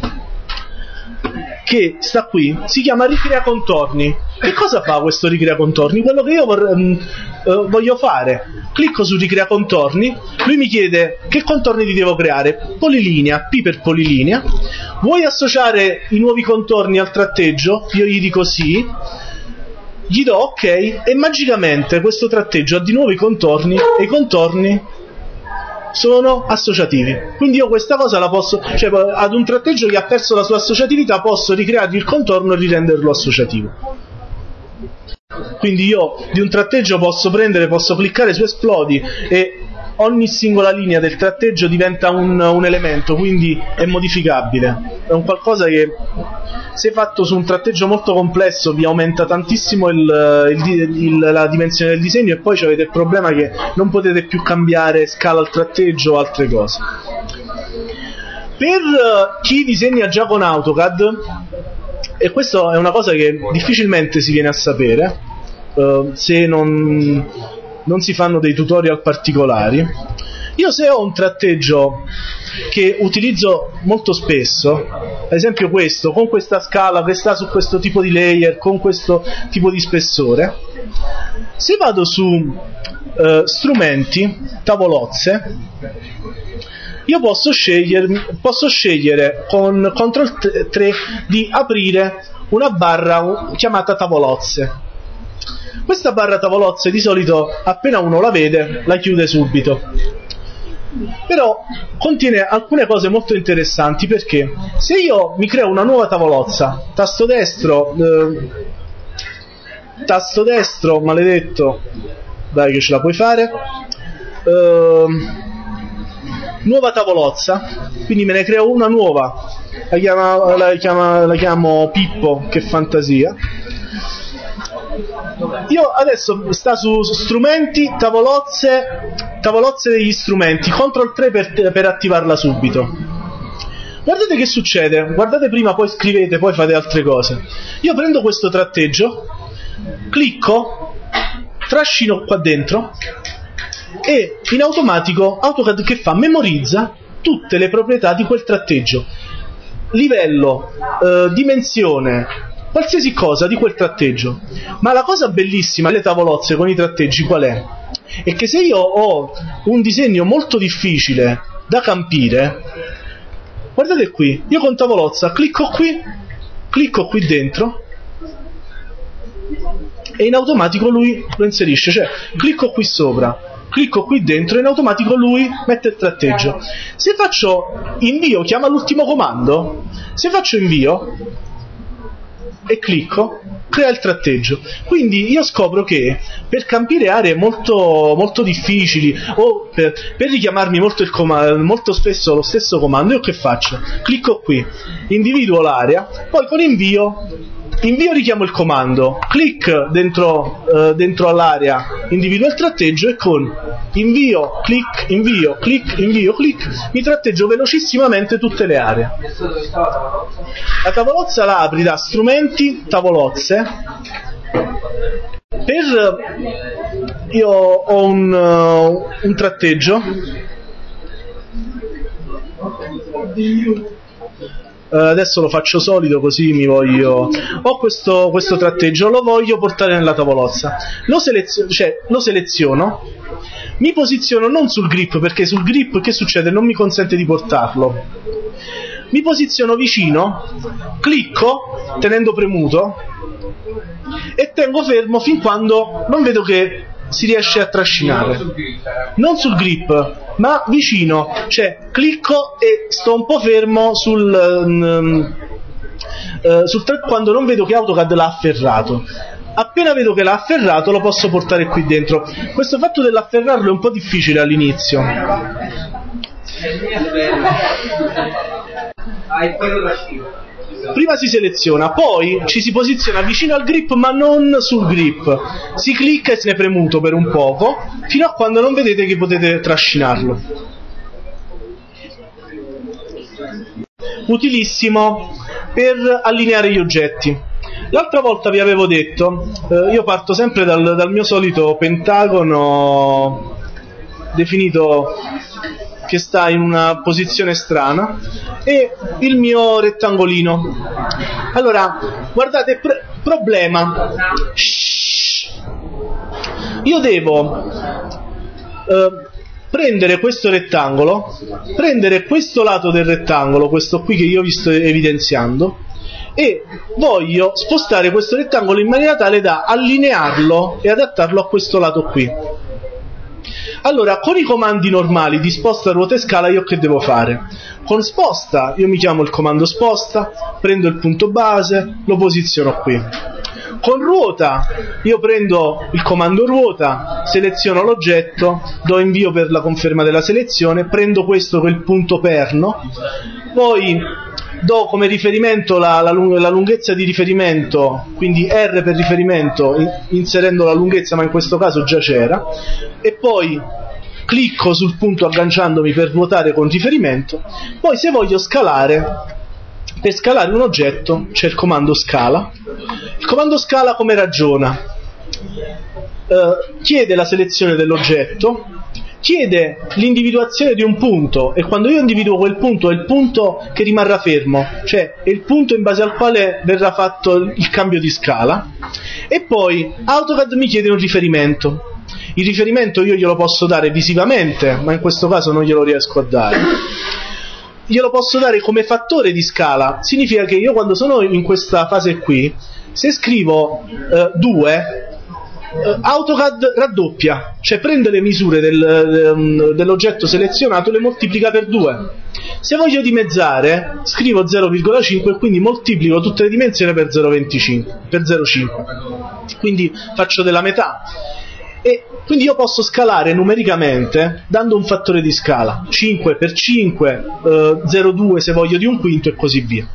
che sta qui, si chiama ricrea contorni. Che cosa fa questo ricrea contorni? Quello che io voglio fare. Clicco su ricrea contorni, lui mi chiede che contorni ti devo creare, polilinea, P per polilinea. Vuoi associare i nuovi contorni al tratteggio? Io gli dico sì, gli do ok e magicamente questo tratteggio ha di nuovo i contorni e i contorni sono associativi. Quindi io questa cosa la posso, cioè ad un tratteggio che ha perso la sua associatività posso ricreargli il contorno e rirenderlo associativo. Quindi io di un tratteggio posso cliccare su esplodi e ogni singola linea del tratteggio diventa un elemento, quindi è modificabile. È un qualcosa che, se fatto su un tratteggio molto complesso, vi aumenta tantissimo la dimensione del disegno, e poi avete il problema che non potete più cambiare scala al tratteggio o altre cose. Per chi disegna già con AutoCAD, e questa è una cosa che difficilmente si viene a sapere se non si fanno dei tutorial particolari, io se ho un tratteggio che utilizzo molto spesso, ad esempio questo, con questa scala che sta su questo tipo di layer, con questo tipo di spessore, se vado su strumenti, tavolozze, io posso scegliere con CTRL 3 di aprire una barra chiamata tavolozze. Questa barra tavolozze di solito appena uno la vede la chiude subito, però contiene alcune cose molto interessanti, perché se io mi creo una nuova tavolozza, tasto destro, maledetto, dai che ce la puoi fare, nuova tavolozza, quindi me ne creo una nuova, la chiamo Pippo, che fantasia. Io adesso sta su strumenti, tavolozze degli strumenti, CTRL 3 per attivarla subito. Guardate che succede, guardate prima, poi scrivete, poi fate altre cose. Io prendo questo tratteggio, clicco, trascino qua dentro e in automatico AutoCAD che fa? Memorizza tutte le proprietà di quel tratteggio, livello, dimensione, qualsiasi cosa di quel tratteggio. Ma la cosa bellissima delle tavolozze con i tratteggi qual è? È che se io ho un disegno molto difficile da campire, guardate qui, io con tavolozza clicco qui dentro e in automatico lui lo inserisce, cioè clicco qui sopra, clicco qui dentro e in automatico lui mette il tratteggio. Se faccio invio, chiama l'ultimo comando, se faccio invio e clicco, crea il tratteggio. Quindi io scopro che per campire aree molto, molto difficili o per richiamarmi molto spesso lo stesso comando, io che faccio? Clicco qui, individuo l'area, poi con invio richiamo il comando, clic dentro all'area, individuo il tratteggio e con invio, clic, mi tratteggio velocissimamente tutte le aree. La tavolozza la apri da strumenti, tavolozze. Io ho un tratteggio. Adesso lo faccio solido così ho questo tratteggio, lo voglio portare nella tavolozza, lo seleziono, mi posiziono non sul grip, perché sul grip che succede? Non mi consente di portarlo, mi posiziono vicino, clicco tenendo premuto e tengo fermo fin quando non vedo che si riesce a trascinare, non sul grip ma vicino, cioè clicco e sto un po' fermo quando non vedo che AutoCAD l'ha afferrato. Appena vedo che l'ha afferrato lo posso portare qui dentro. Questo fatto dell'afferrarlo è un po' difficile all'inizio. Prima si seleziona, poi ci si posiziona vicino al grip ma non sul grip, si clicca e se ne è premuto per un poco fino a quando non vedete che potete trascinarlo. Utilissimo per allineare gli oggetti. L'altra volta vi avevo detto, io parto sempre dal mio solito pentagono definito che sta in una posizione strana e il mio rettangolino. Allora, guardate, problema. Io devo prendere questo rettangolo, prendere questo lato del rettangolo, questo qui che io vi sto evidenziando, e voglio spostare questo rettangolo in maniera tale da allinearlo e adattarlo a questo lato qui. Allora, con i comandi normali di sposta, ruota e scala, io che devo fare? Con sposta, io mi chiamo il comando sposta, prendo il punto base, lo posiziono qui. Con ruota io prendo il comando ruota, seleziono l'oggetto, do invio per la conferma della selezione, prendo questo che è il punto perno, poi do come riferimento la lunghezza di riferimento, quindi R per riferimento, inserendo la lunghezza, ma in questo caso già c'era, e poi clicco sul punto agganciandomi per ruotare con riferimento. Poi se voglio scalare, per scalare un oggetto c'è il comando scala. Il comando scala come ragiona? Chiede la selezione dell'oggetto, chiede l'individuazione di un punto, e quando io individuo quel punto è il punto che rimarrà fermo, cioè è il punto in base al quale verrà fatto il cambio di scala, e poi AutoCAD mi chiede un riferimento. Il riferimento io glielo posso dare visivamente, ma in questo caso non glielo riesco a dare. Glielo posso dare come fattore di scala. Significa che io, quando sono in questa fase qui, se scrivo 2, AutoCAD raddoppia, cioè prende le misure dell'oggetto selezionato e le moltiplica per 2. Se voglio dimezzare, scrivo 0,5 e quindi moltiplico tutte le dimensioni per 0,5. Quindi faccio della metà. E quindi io posso scalare numericamente dando un fattore di scala, 5 per 5, 0,2 se voglio di un quinto e così via.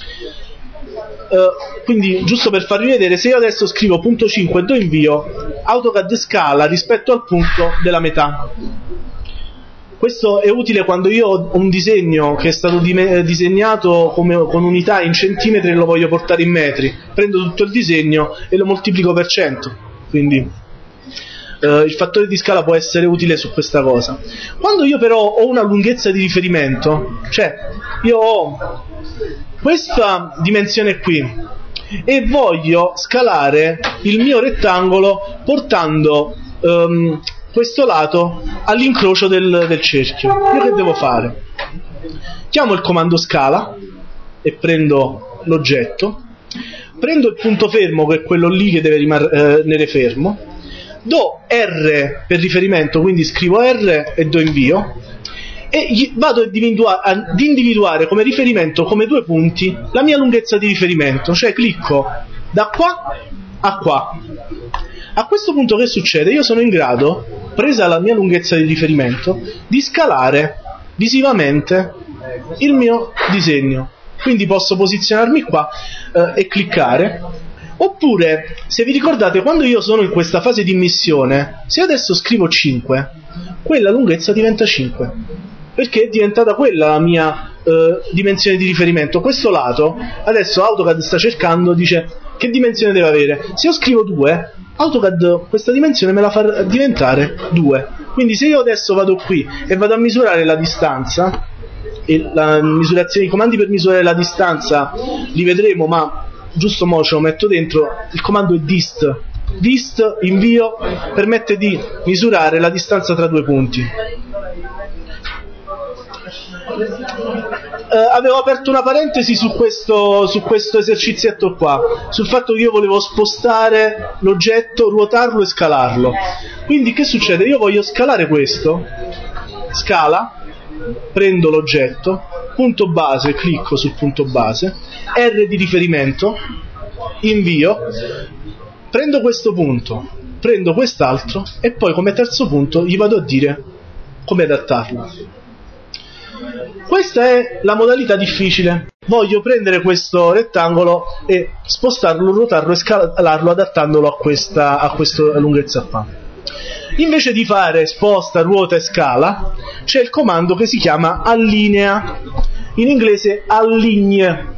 Quindi, giusto per farvi vedere, se io adesso scrivo punto 5 e do invio, AutoCAD scala rispetto al punto della metà. Questo è utile quando io ho un disegno che è stato disegnato con unità in centimetri e lo voglio portare in metri. Prendo tutto il disegno e lo moltiplico per 100. Quindi il fattore di scala può essere utile su questa cosa. Quando io però ho una lunghezza di riferimento, cioè io ho questa dimensione qui e voglio scalare il mio rettangolo portando questo lato all'incrocio del cerchio, io che devo fare? Chiamo il comando scala e prendo l'oggetto, prendo il punto fermo, che è quello lì che deve rimanere fermo, do R per riferimento, quindi scrivo R e do invio, e vado ad individuare come riferimento, come 2 punti, la mia lunghezza di riferimento, cioè clicco da qua a qua. A questo punto che succede? Io sono in grado, presa la mia lunghezza di riferimento, di scalare visivamente il mio disegno. Quindi posso posizionarmi qua e cliccare. Oppure, se vi ricordate, quando io sono in questa fase di immissione, se adesso scrivo 5, quella lunghezza diventa 5, perché è diventata quella la mia dimensione di riferimento. Questo lato, adesso AutoCAD sta cercando, dice che dimensione deve avere. Se io scrivo 2, AutoCAD questa dimensione me la fa diventare 2. Quindi se io adesso vado qui e vado a misurare la distanza, e i comandi per misurare la distanza li vedremo, ma giusto mo ce lo metto dentro. Il comando è dist, invio, permette di misurare la distanza tra 2 punti. Avevo aperto una parentesi su questo esercizietto qua, sul fatto che io volevo spostare l'oggetto, ruotarlo e scalarlo. Quindi che succede? Io voglio scalare questo, scala, prendo l'oggetto, punto base, clicco sul punto base, R di riferimento, invio, prendo questo punto, prendo quest'altro e poi come terzo punto gli vado a dire come adattarlo. Questa è la modalità difficile. Voglio prendere questo rettangolo e spostarlo, ruotarlo e scalarlo adattandolo a questa lunghezza qua. Invece di fare sposta, ruota e scala, c'è il comando che si chiama allinea, in inglese alligne.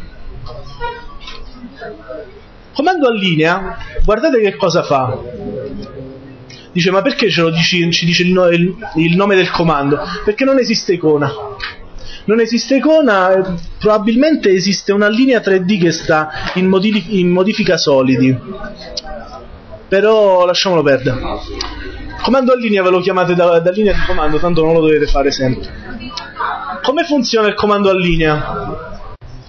Comando allinea, guardate che cosa fa. Dice, ma perché ci dice il nome del comando? Perché non esiste icona. Non esiste icona, probabilmente esiste una linea 3D che sta in modifica solidi. Però lasciamolo perdere. Comando allinea ve lo chiamate da linea di comando, tanto non lo dovete fare sempre. Come funziona il comando allinea?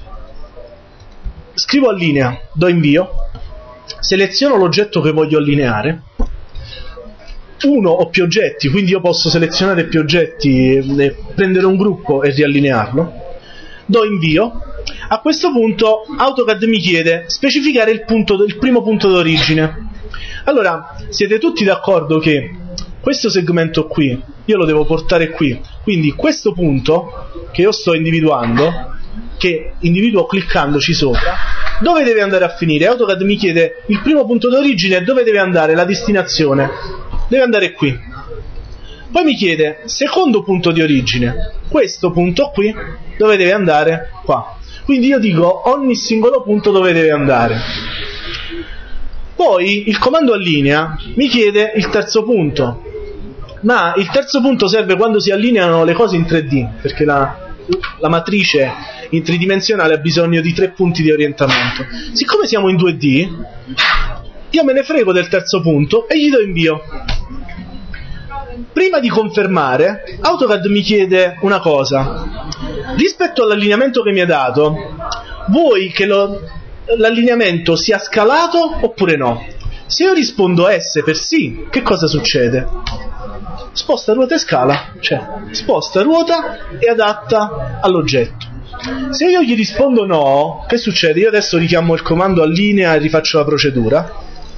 Scrivo allinea, do invio, seleziono l'oggetto che voglio allineare, uno o più oggetti, quindi io posso selezionare più oggetti, prendere un gruppo e riallinearlo, do invio, A questo punto AutoCAD mi chiede specificare il primo punto d'origine. Allora, siete tutti d'accordo che questo segmento qui io lo devo portare qui, quindi questo punto che io sto individuando, che individuo cliccandoci sopra, dove deve andare a finire? AutoCAD mi chiede il primo punto d'origine e dove deve andare la destinazione. Deve andare qui. Poi mi chiede secondo punto di origine, questo punto qui dove deve andare? Qua. Quindi io dico ogni singolo punto dove deve andare. Poi il comando allinea mi chiede il terzo punto, ma il terzo punto serve quando si allineano le cose in 3D, perché la matrice in tridimensionale ha bisogno di 3 punti di orientamento. Siccome siamo in 2D, io me ne frego del terzo punto e gli do invio. Prima di confermare, AutoCAD mi chiede una cosa. Rispetto all'allineamento che mi ha dato, vuoi che l'allineamento sia scalato oppure no? Se io rispondo S per sì, che cosa succede? Sposta ruota e scala, cioè sposta ruota e adatta all'oggetto. Se io gli rispondo no, che succede? Io adesso richiamo il comando allinea e rifaccio la procedura.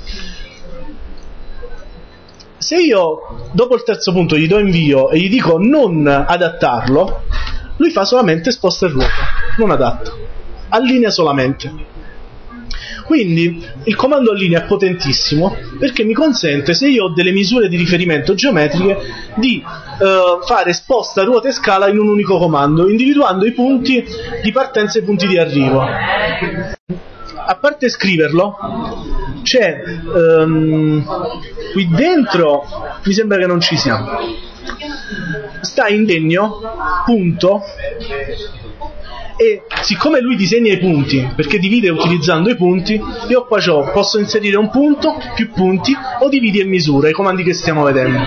Se io dopo il terzo punto gli do invio e gli dico non adattarlo, lui fa solamente sposta e ruota, non adatta, allinea solamente. Quindi il comando allinea è potentissimo perché mi consente, se io ho delle misure di riferimento geometriche, di fare sposta, ruota e scala in un unico comando, individuando i punti di partenza e i punti di arrivo. A parte scriverlo, c'è qui dentro, mi sembra che non ci siamo, sta in segno, punto, e siccome lui disegna i punti, perché divide utilizzando i punti, io qua posso inserire un punto, più punti, o dividi e misura, i comandi che stiamo vedendo.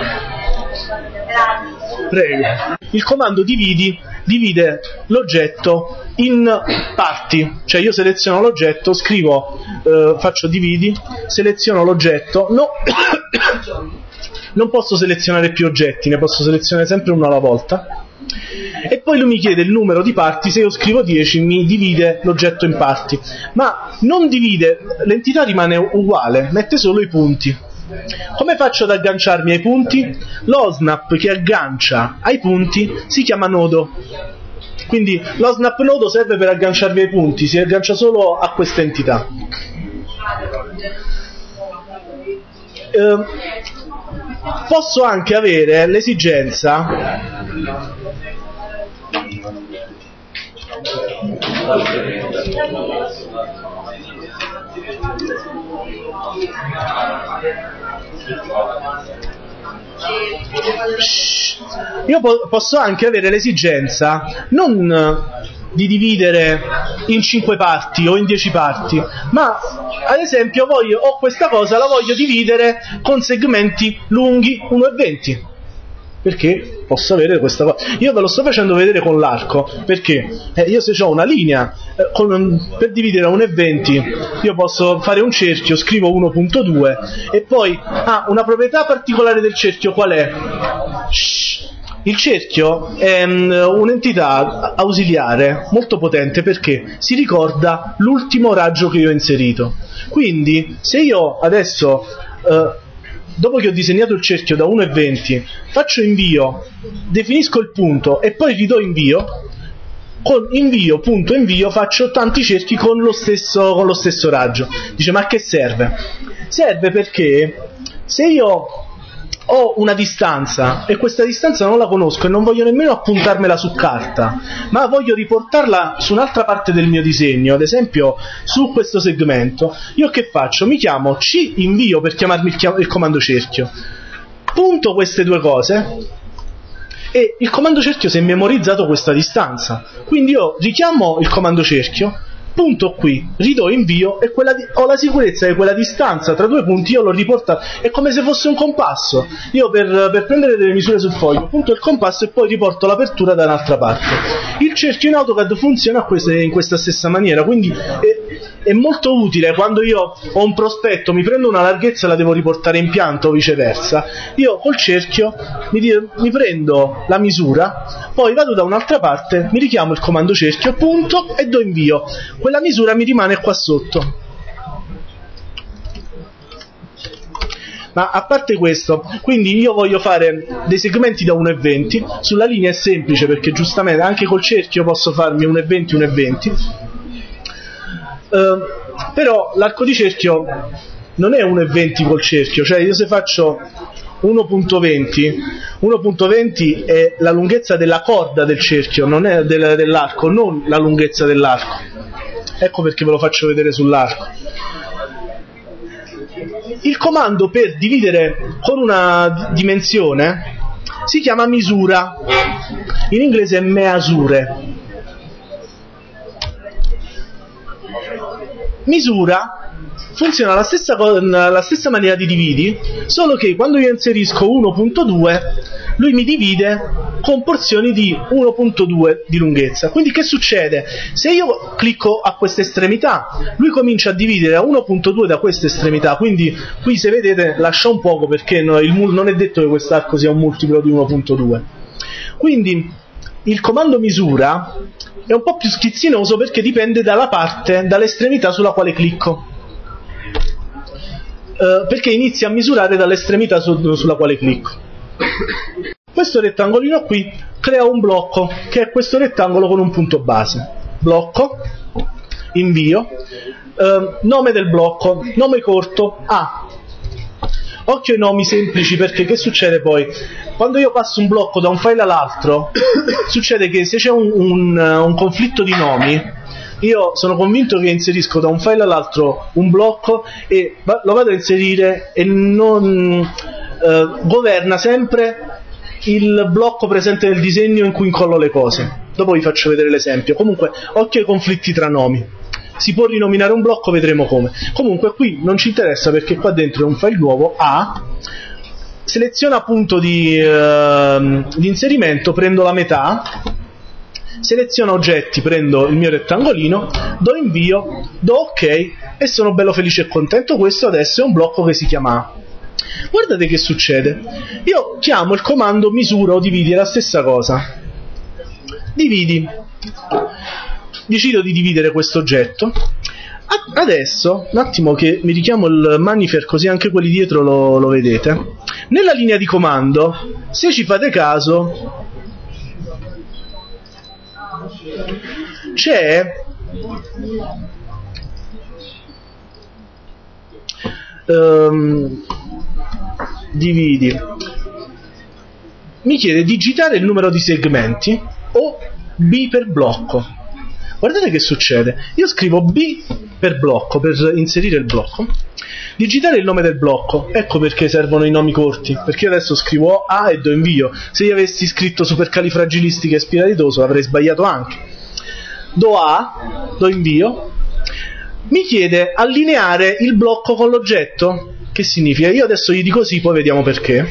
Prego. Il comando divide l'oggetto in parti, cioè io seleziono l'oggetto, scrivo, faccio dividi, seleziono l'oggetto, no, non posso selezionare più oggetti, ne posso selezionare sempre uno alla volta, e poi lui mi chiede il numero di parti. Se io scrivo 10 mi divide l'oggetto in parti, ma non divide, l'entità rimane uguale, mette solo i punti. Come faccio ad agganciarmi ai punti? L'OSNAP che aggancia ai punti si chiama nodo, quindi l'OSNAP nodo serve per agganciarvi ai punti, si aggancia solo a questa entità. Posso anche avere l'esigenza posso anche avere l'esigenza non di dividere in 5 parti o in 10 parti, ma ad esempio ho questa cosa, la voglio dividere con segmenti lunghi 1,20, perché posso avere questa cosa. Io ve lo sto facendo vedere con l'arco, perché io se ho una linea per dividere a 1,20 io posso fare un cerchio, scrivo 1.2 e poi una proprietà particolare del cerchio qual è? Il cerchio è un'entità ausiliare molto potente perché si ricorda l'ultimo raggio che io ho inserito. Quindi se io adesso dopo che ho disegnato il cerchio da 1,20 faccio invio, definisco il punto e poi ridò invio, con invio, punto invio, faccio tanti cerchi con lo stesso raggio. Dice, ma che serve? Serve perché se io ho una distanza e questa distanza non la conosco e non voglio nemmeno appuntarmela su carta, ma voglio riportarla su un'altra parte del mio disegno, ad esempio su questo segmento, io che faccio? Mi chiamo C invio per chiamarmi il comando cerchio, punto queste due cose e il comando cerchio si è memorizzato questa distanza, quindi io richiamo il comando cerchio, punto qui, ridò invio e ho la sicurezza che quella distanza tra due punti io l'ho riportata, è come se fosse un compasso. Io per prendere delle misure sul foglio punto il compasso e poi riporto l'apertura da un'altra parte. Il cerchio in AutoCAD funziona in questa stessa maniera, quindi è molto utile quando io ho un prospetto, mi prendo una larghezza e la devo riportare in pianta o viceversa. Io col cerchio mi prendo la misura, poi vado da un'altra parte, mi richiamo il comando cerchio, punto, e do invio. Quella misura mi rimane qua sotto. Ma a parte questo, quindi io voglio fare dei segmenti da 1,20, sulla linea è semplice perché giustamente anche col cerchio posso farmi 1,20, 1,20, però l'arco di cerchio non è 1,20 col cerchio, cioè io se faccio 1,20 è la lunghezza della corda del cerchio, non è dell'arco, non la lunghezza dell'arco. Ecco perché ve lo faccio vedere sull'arco. Il comando per dividere con una dimensione si chiama misura, in inglese è measure. Misura funziona la stessa maniera di dividi, solo che quando io inserisco 1.2 lui mi divide con porzioni di 1.2 di lunghezza. Quindi che succede? Se io clicco a questa estremità, lui comincia a dividere a 1.2 da questa estremità, quindi qui se vedete lascia un poco perché non è detto che quest'arco sia un multiplo di 1.2. Quindi il comando misura è un po' più schizzinoso perché dipende dall'estremità sulla quale clicco. Perché inizia a misurare dall'estremità sulla quale clicco. Questo rettangolino qui crea un blocco che è questo rettangolo con un punto base. Blocco, invio, nome del blocco, nome corto A. Occhio ai nomi semplici perché che succede poi? Quando io passo un blocco da un file all'altro succede che se c'è un conflitto di nomi, io sono convinto che inserisco da un file all'altro un blocco e lo vado a inserire e non governa sempre il blocco presente nel disegno in cui incollo le cose. Dopo vi faccio vedere l'esempio. Comunque, occhio ai conflitti tra nomi. Si può rinominare un blocco, vedremo come. Comunque qui non ci interessa perché qua dentro è un file nuovo, A, seleziona punto di inserimento, prendo la metà, seleziono oggetti, prendo il mio rettangolino, do invio, do ok e sono bello felice e contento. Questo adesso è un blocco che si chiama A. Guardate che succede. Io chiamo il comando misura o dividi, è la stessa cosa. Dividi. Decido di dividere questo oggetto. Adesso, un attimo che mi richiamo il Manifer così anche quelli dietro lo vedete. Nella linea di comando, se ci fate caso, c'è dividi, mi chiede digitare il numero di segmenti o B per blocco. Guardate che succede, io scrivo B per blocco per inserire il blocco, digitare il nome del blocco, ecco perché servono i nomi corti, perché io adesso scrivo A e do invio. Se io avessi scritto supercalifragilistica e spiralidoso avrei sbagliato anche. Do A, do invio, mi chiede allineare il blocco con l'oggetto. Che significa? Io adesso gli dico sì, poi vediamo perché.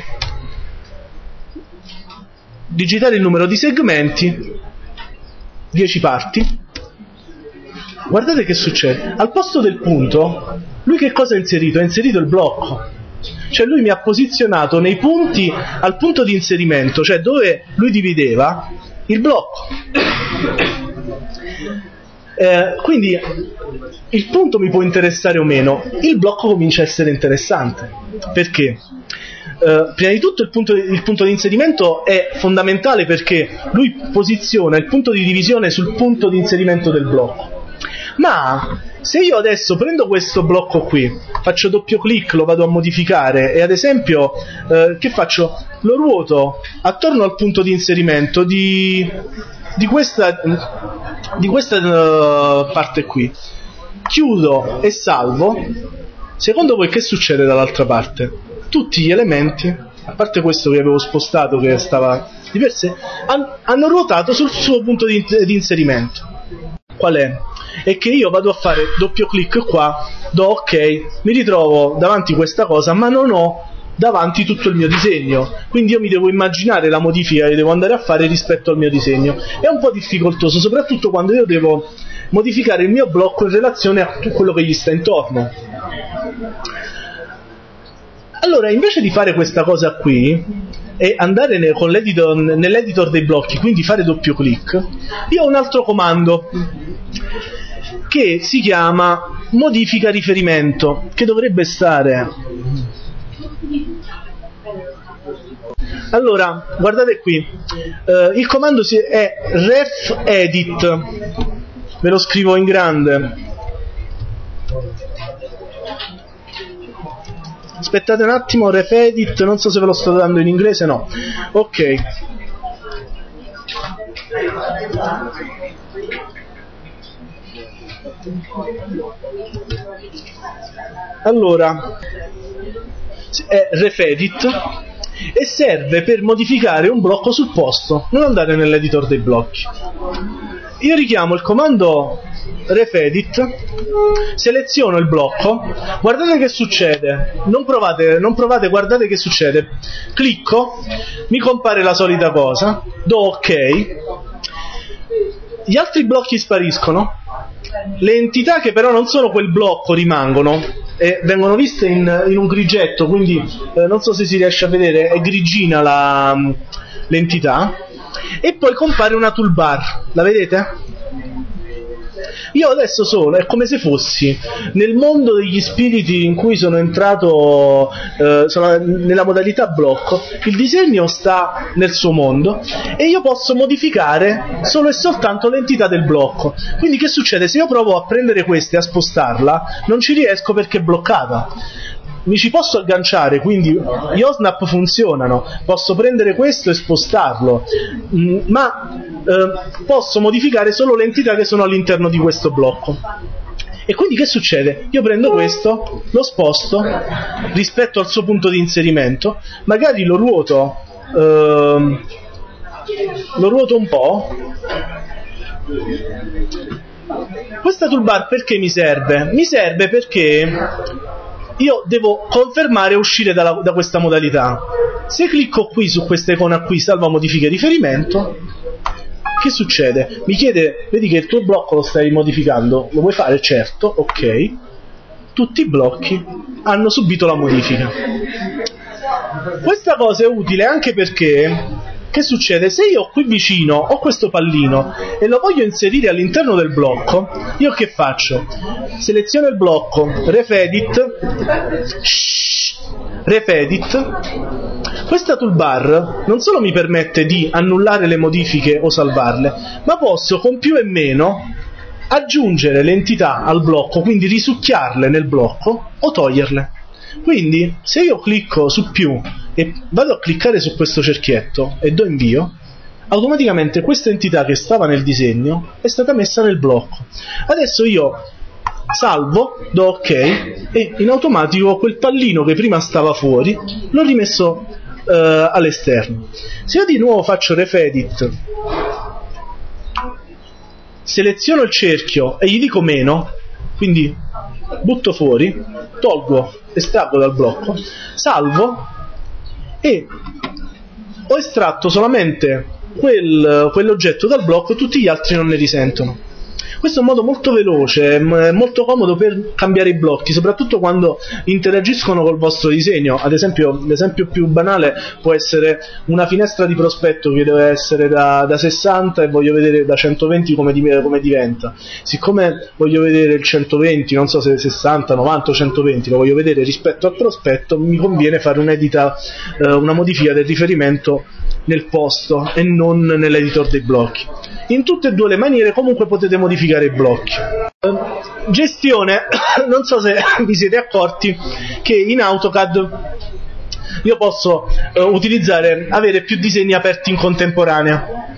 Digitare il numero di segmenti, 10 parti. Guardate che succede. Al posto del punto, lui che cosa ha inserito? Ha inserito il blocco. Cioè lui mi ha posizionato nei punti, al punto di inserimento, cioè dove lui divideva, il blocco. Quindi il punto mi può interessare o meno, il blocco comincia a essere interessante. Perché? Prima di tutto il punto di inserimento è fondamentale perché lui posiziona il punto di divisione sul punto di inserimento del blocco. Ma se io adesso prendo questo blocco qui, faccio doppio clic, lo vado a modificare e ad esempio che faccio? Lo ruoto attorno al punto di inserimento di questa parte qui, chiudo e salvo. Secondo voi che succede dall'altra parte? Tutti gli elementi, a parte questo che avevo spostato che stava di per sé, hanno ruotato sul suo punto di inserimento. Qual è? È che io vado a fare doppio clic qua, do ok, mi ritrovo davanti a questa cosa ma non ho davanti tutto il mio disegno, quindi io mi devo immaginare la modifica che devo andare a fare rispetto al mio disegno. È un po' difficoltoso, soprattutto quando io devo modificare il mio blocco in relazione a tutto quello che gli sta intorno. Allora, invece di fare questa cosa qui e andare nell'editor dei blocchi, quindi fare doppio clic, io ho un altro comando che si chiama modifica riferimento, che dovrebbe stare. Allora, guardate qui, il comando è ref edit, ve lo scrivo in grande. Aspettate un attimo, ref edit, non so se ve lo sto dando in inglese, no. Ok. Allora, è ref edit e serve per modificare un blocco sul posto, non andare nell'editor dei blocchi. Io richiamo il comando ref edit, seleziono il blocco, guardate che succede, non provate, guardate che succede, clicco, mi compare la solita cosa, do ok, gli altri blocchi spariscono, le entità che però non sono quel blocco rimangono e vengono viste in un grigetto, quindi non so se si riesce a vedere, è grigina l'entità, e poi compare una toolbar, la vedete? Io adesso è come se fossi nel mondo degli spiriti in cui sono entrato, sono nella modalità blocco, il disegno sta nel suo mondo e io posso modificare solo e soltanto l'entità del blocco. Quindi che succede? Se io provo a prendere questa e a spostarla, non ci riesco perché è bloccata. Mi ci posso agganciare, quindi gli OSNAP funzionano, posso prendere questo e spostarlo, ma posso modificare solo le entità che sono all'interno di questo blocco. E quindi che succede? Io prendo questo, lo sposto rispetto al suo punto di inserimento, magari lo ruoto un po'. Questa toolbar perché mi serve? Mi serve perché io devo confermare e uscire da questa modalità. Se clicco qui su questa icona qui, salva modifiche riferimento, che succede? Mi chiede, vedi che il tuo blocco lo stai modificando, lo vuoi fare? Certo, ok. Tutti i blocchi hanno subito la modifica. Questa cosa è utile anche perché, che succede? Se io qui vicino ho questo pallino e lo voglio inserire all'interno del blocco, io che faccio? Seleziono il blocco, ref edit, questa toolbar non solo mi permette di annullare le modifiche o salvarle, ma posso con più e meno aggiungere le entità al blocco, quindi risucchiarle nel blocco o toglierle. Quindi se io clicco su più e vado a cliccare su questo cerchietto e do invio, automaticamente questa entità che stava nel disegno è stata messa nel blocco. Adesso io salvo, do ok e in automatico quel pallino che prima stava fuori l'ho rimesso all'esterno. Se io di nuovo faccio ref edit, seleziono il cerchio e gli dico meno, quindi butto fuori, tolgo, estraggo dal blocco, salvo e ho estratto solamente quell'oggetto dal blocco e tutti gli altri non ne risentono. Questo è un modo molto veloce, molto comodo per cambiare i blocchi, soprattutto quando interagiscono col vostro disegno. Ad esempio, l'esempio più banale può essere una finestra di prospetto che deve essere da 60 e voglio vedere da 120 come diventa. Siccome voglio vedere il 120, non so se 60, 90 o 120, lo voglio vedere rispetto al prospetto, mi conviene fare una modifica del riferimento nel posto e non nell'editor dei blocchi. In tutte e due le maniere comunque potete modificare i blocchi. Gestione, non so se vi siete accorti che in AutoCAD io posso avere più disegni aperti in contemporanea.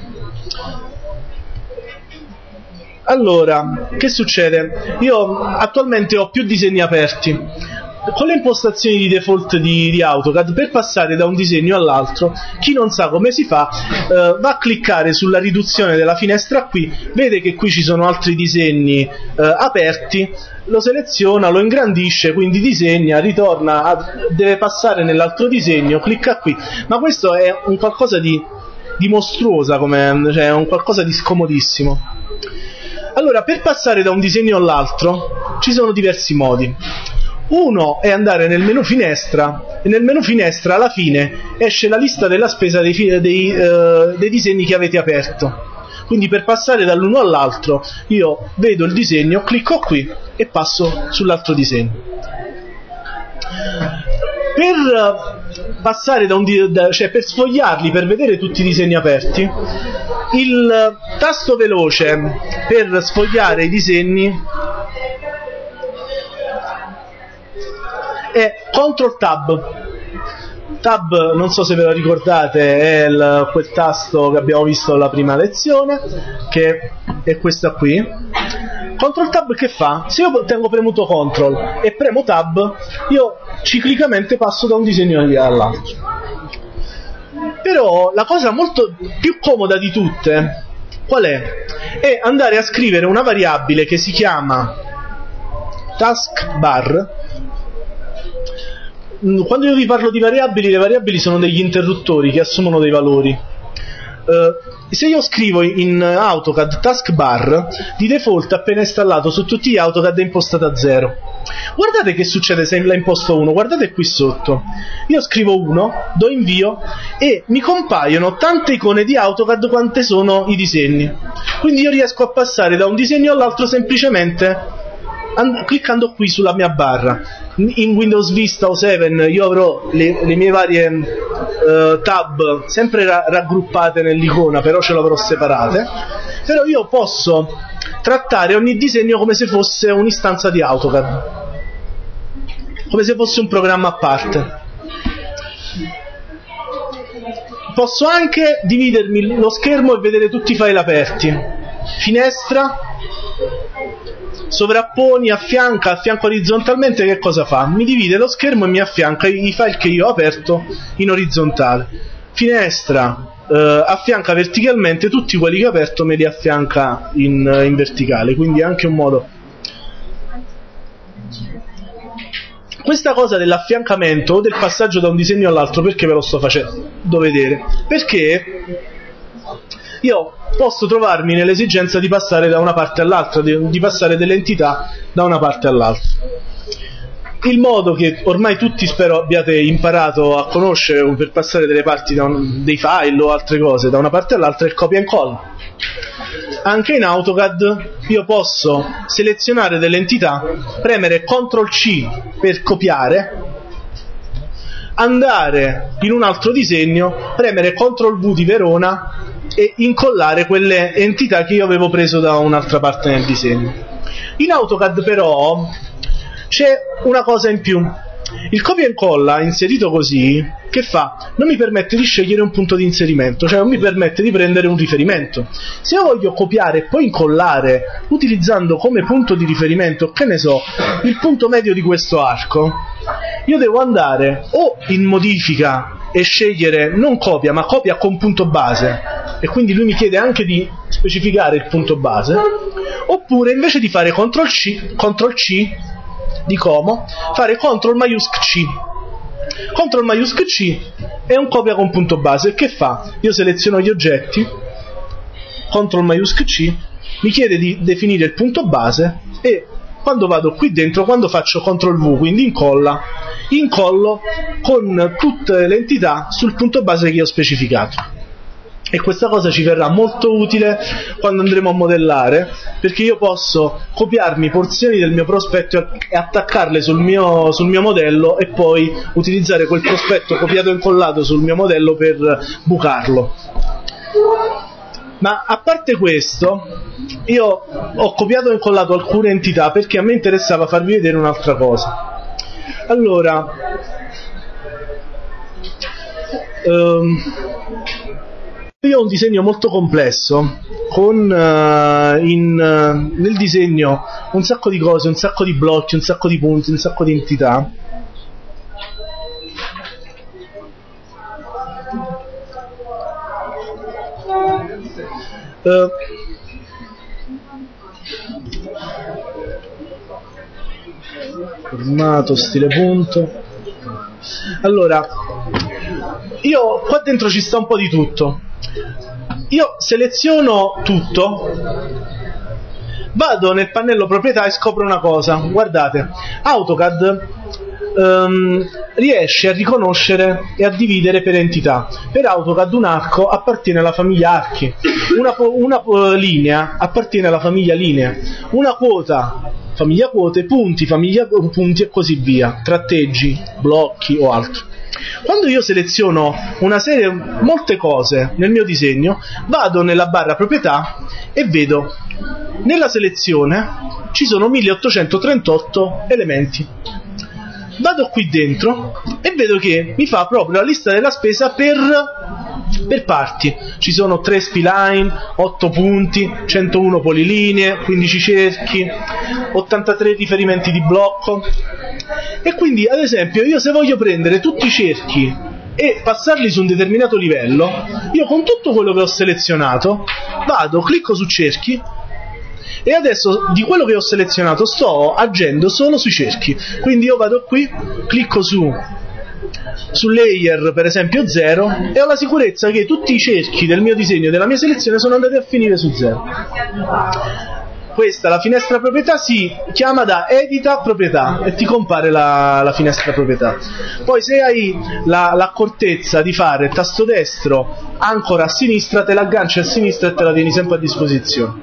Allora, che succede? Io attualmente ho più disegni aperti. con le impostazioni di default di AutoCAD, per passare da un disegno all'altro, chi non sa come si fa, va a cliccare sulla riduzione della finestra qui, vede che qui ci sono altri disegni aperti, lo seleziona, lo ingrandisce, quindi disegna, ritorna, deve passare nell'altro disegno, clicca qui, ma questo è un qualcosa di mostruosa, cioè è un qualcosa di scomodissimo. Allora, per passare da un disegno all'altro ci sono diversi modi. Uno è andare nel menu finestra, e nel menu finestra alla fine esce la lista della spesa dei disegni che avete aperto. Quindi per passare dall'uno all'altro io vedo il disegno, clicco qui e passo sull'altro disegno. Per passare cioè per sfogliarli, per vedere tutti i disegni aperti, il tasto veloce per sfogliare i disegni è Ctrl Tab. Tab, non so se ve lo ricordate, è quel tasto che abbiamo visto alla prima lezione, che è questa qui. Ctrl Tab che fa? Se io tengo premuto Ctrl e premo Tab, io ciclicamente passo da un disegno all'altro. Però la cosa molto più comoda di tutte, qual è? È andare a scrivere una variabile che si chiama taskbar. Quando io vi parlo di variabili, le variabili sono degli interruttori che assumono dei valori. Se io scrivo in AutoCAD taskbar, di default appena installato su tutti gli AutoCAD è impostata a 0. Guardate che succede se la imposto 1, guardate qui sotto. Io scrivo 1, do invio e mi compaiono tante icone di AutoCAD quante sono i disegni. Quindi io riesco a passare da un disegno all'altro semplicemente cliccando qui sulla mia barra. In Windows Vista o 7 io avrò le mie varie tab sempre raggruppate nell'icona, però ce le avrò separate. Però io posso trattare ogni disegno come se fosse un'istanza di AutoCAD, come se fosse un programma a parte. Posso anche dividermi lo schermo e vedere tutti i file aperti. Finestra, sovrapponi, affianca orizzontalmente, che cosa fa? Mi divide lo schermo e mi affianca i file che io ho aperto in orizzontale. Finestra, affianca verticalmente tutti quelli che ho aperto, me li affianca in verticale, quindi è anche un modo. Questa cosa dell'affiancamento o del passaggio da un disegno all'altro, perché ve lo sto facendo vedere? Perché io posso trovarmi nell'esigenza di passare da una parte all'altra, di passare delle entità da una parte all'altra. Il modo che ormai tutti spero abbiate imparato a conoscere per passare delle parti dei file o altre cose da una parte all'altra è il copia e incolla. Anche in AutoCAD io posso selezionare delle entità, premere CTRL-C per copiare, andare in un altro disegno, premere CTRL-V di Verona e incollare quelle entità che io avevo preso da un'altra parte nel disegno. In AutoCAD però c'è una cosa in più. Il copia e incolla inserito così, che fa? Non mi permette di scegliere un punto di inserimento, cioè non mi permette di prendere un riferimento. Se io voglio copiare e poi incollare utilizzando come punto di riferimento, che ne so, il punto medio di questo arco, io devo andare o in modifica e scegliere non copia ma copia con punto base, e quindi lui mi chiede anche di specificare il punto base, oppure invece di fare CTRL-C di Como, fare CTRL maiusc C. CTRL maiusc C è un copia con punto base. Che fa? Io seleziono gli oggetti, CTRL maiusc C, mi chiede di definire il punto base e quando vado qui dentro, quando faccio CTRL V, quindi incollo con tutte le entità sul punto base che ho specificato. E questa cosa ci verrà molto utile quando andremo a modellare, perché io posso copiarmi porzioni del mio prospetto e attaccarle sul mio modello e poi utilizzare quel prospetto copiato e incollato sul mio modello per bucarlo. Ma a parte questo, io ho copiato e incollato alcune entità perché a me interessava farvi vedere un'altra cosa. Allora, io ho un disegno molto complesso con nel disegno un sacco di cose, un sacco di blocchi, un sacco di punti, un sacco di entità, Formato, stile punto. Allora, io qua dentro ci sta un po' di tutto. Io seleziono tutto, vado nel pannello proprietà e scopro una cosa. Guardate, AutoCAD riesce a riconoscere e a dividere per entità. Per AutoCAD un arco appartiene alla famiglia archi, una linea appartiene alla famiglia linee, una quota famiglia quote, punti famiglia punti e così via, tratteggi, blocchi o altro. Quando io seleziono una serie, molte cose nel mio disegno, vado nella barra proprietà e vedo nella selezione ci sono 1838 elementi. Vado qui dentro e vedo che mi fa proprio la lista della spesa per parti. Ci sono 3 spline, 8 punti, 101 polilinee, 15 cerchi, 83 riferimenti di blocco. E quindi, ad esempio, io se voglio prendere tutti i cerchi e passarli su un determinato livello, io con tutto quello che ho selezionato vado, clicco su cerchi e adesso di quello che ho selezionato sto agendo solo sui cerchi. Quindi io vado qui, clicco su layer per esempio 0 e ho la sicurezza che tutti i cerchi del mio disegno, della mia selezione, sono andati a finire su 0. Questa, la finestra proprietà, si chiama da edita proprietà e ti compare la finestra proprietà. Poi se hai l'accortezza di fare tasto destro ancora a sinistra, te l'agganci a sinistra e te la tieni sempre a disposizione.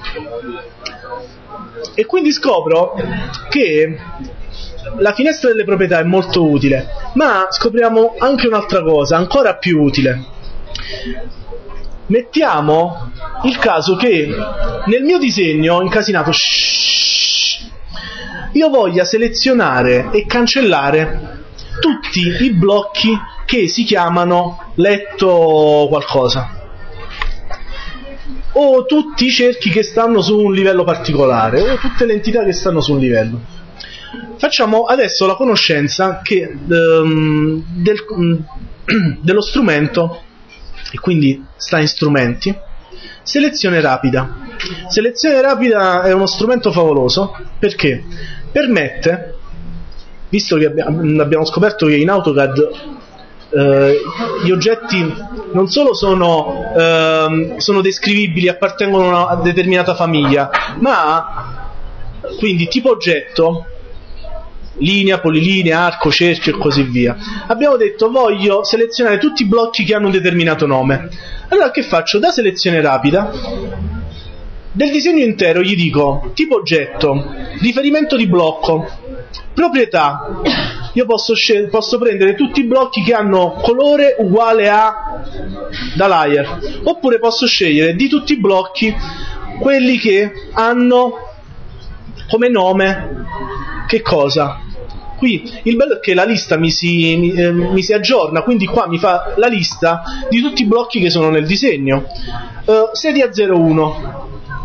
E quindi scopro che la finestra delle proprietà è molto utile, ma scopriamo anche un'altra cosa ancora più utile. Mettiamo il caso che nel mio disegno incasinato io voglia selezionare e cancellare tutti i blocchi che si chiamano letto qualcosa, o tutti i cerchi che stanno su un livello particolare, o tutte le entità che stanno su un livello. Facciamo adesso la conoscenza che, dello strumento, e quindi sta in strumenti, selezione rapida. Selezione rapida è uno strumento favoloso perché permette, visto che abbiamo scoperto che in AutoCAD gli oggetti non solo sono descrivibili, appartengono a una determinata famiglia, ma quindi tipo oggetto, linea, polilinea, arco, cerchio e così via. Abbiamo detto voglio selezionare tutti i blocchi che hanno un determinato nome. Allora che faccio? Da selezione rapida del disegno intero gli dico tipo oggetto, riferimento di blocco, proprietà. Io posso prendere tutti i blocchi che hanno colore uguale a da layer, oppure posso scegliere di tutti i blocchi quelli che hanno come nome che cosa. Qui il bello è che la lista mi si aggiorna, quindi qua mi fa la lista di tutti i blocchi che sono nel disegno. Sedia 01.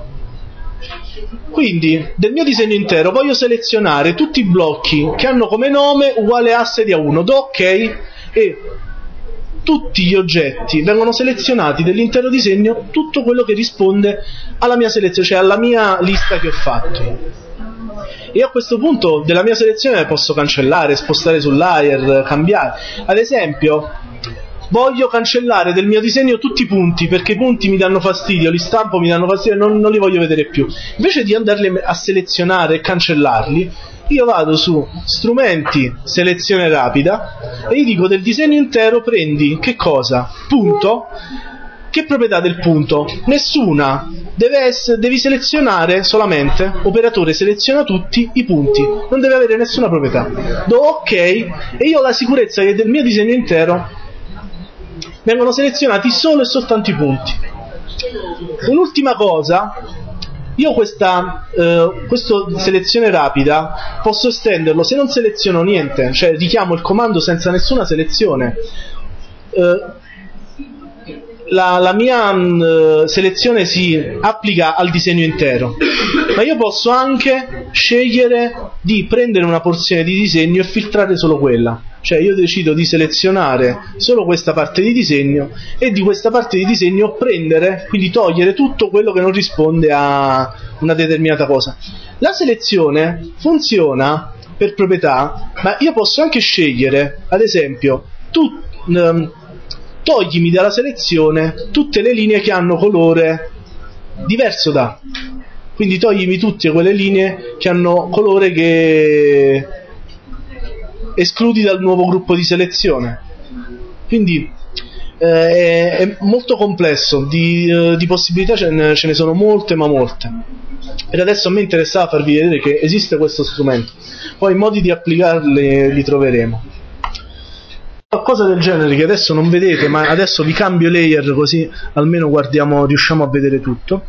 Quindi del mio disegno intero voglio selezionare tutti i blocchi che hanno come nome uguale a sedia 1, do ok e tutti gli oggetti vengono selezionati dell'intero disegno, tutto quello che risponde alla mia selezione, cioè alla mia lista che ho fatto. E a questo punto della mia selezione posso cancellare, spostare sul layer, cambiare. Ad esempio voglio cancellare del mio disegno tutti i punti perché i punti mi danno fastidio, li stampo, mi danno fastidio, non li voglio vedere più. Invece di andarli a selezionare e cancellarli, io vado su strumenti, selezione rapida e gli dico del disegno intero prendi che cosa? Punto. Che proprietà del punto? Nessuna. Devi selezionare solamente, operatore seleziona tutti i punti, non deve avere nessuna proprietà. Do ok e io ho la sicurezza che del mio disegno intero vengono selezionati solo e soltanto i punti. Un'ultima cosa, io questo selezione rapida posso estenderlo se non seleziono niente, cioè richiamo il comando senza nessuna selezione. La mia selezione si applica al disegno intero, ma io posso anche scegliere di prendere una porzione di disegno e filtrare solo quella. cioè io decido di selezionare solo questa parte di disegno e di questa parte di disegno prendere, quindi togliere tutto quello che non risponde a una determinata cosa. La selezione funziona per proprietà, ma io posso anche scegliere, ad esempio, toglimi dalla selezione tutte le linee che hanno colore diverso da, quindi toglimi tutte quelle linee che hanno colore che escludi dal nuovo gruppo di selezione. Quindi è molto complesso, di possibilità ce ne sono molte, ma molte. Per adesso a me interessava farvi vedere che esiste questo strumento, poi i modi di applicarli li troveremo. Qualcosa del genere che adesso non vedete, ma adesso vi cambio layer così almeno riusciamo a vedere tutto.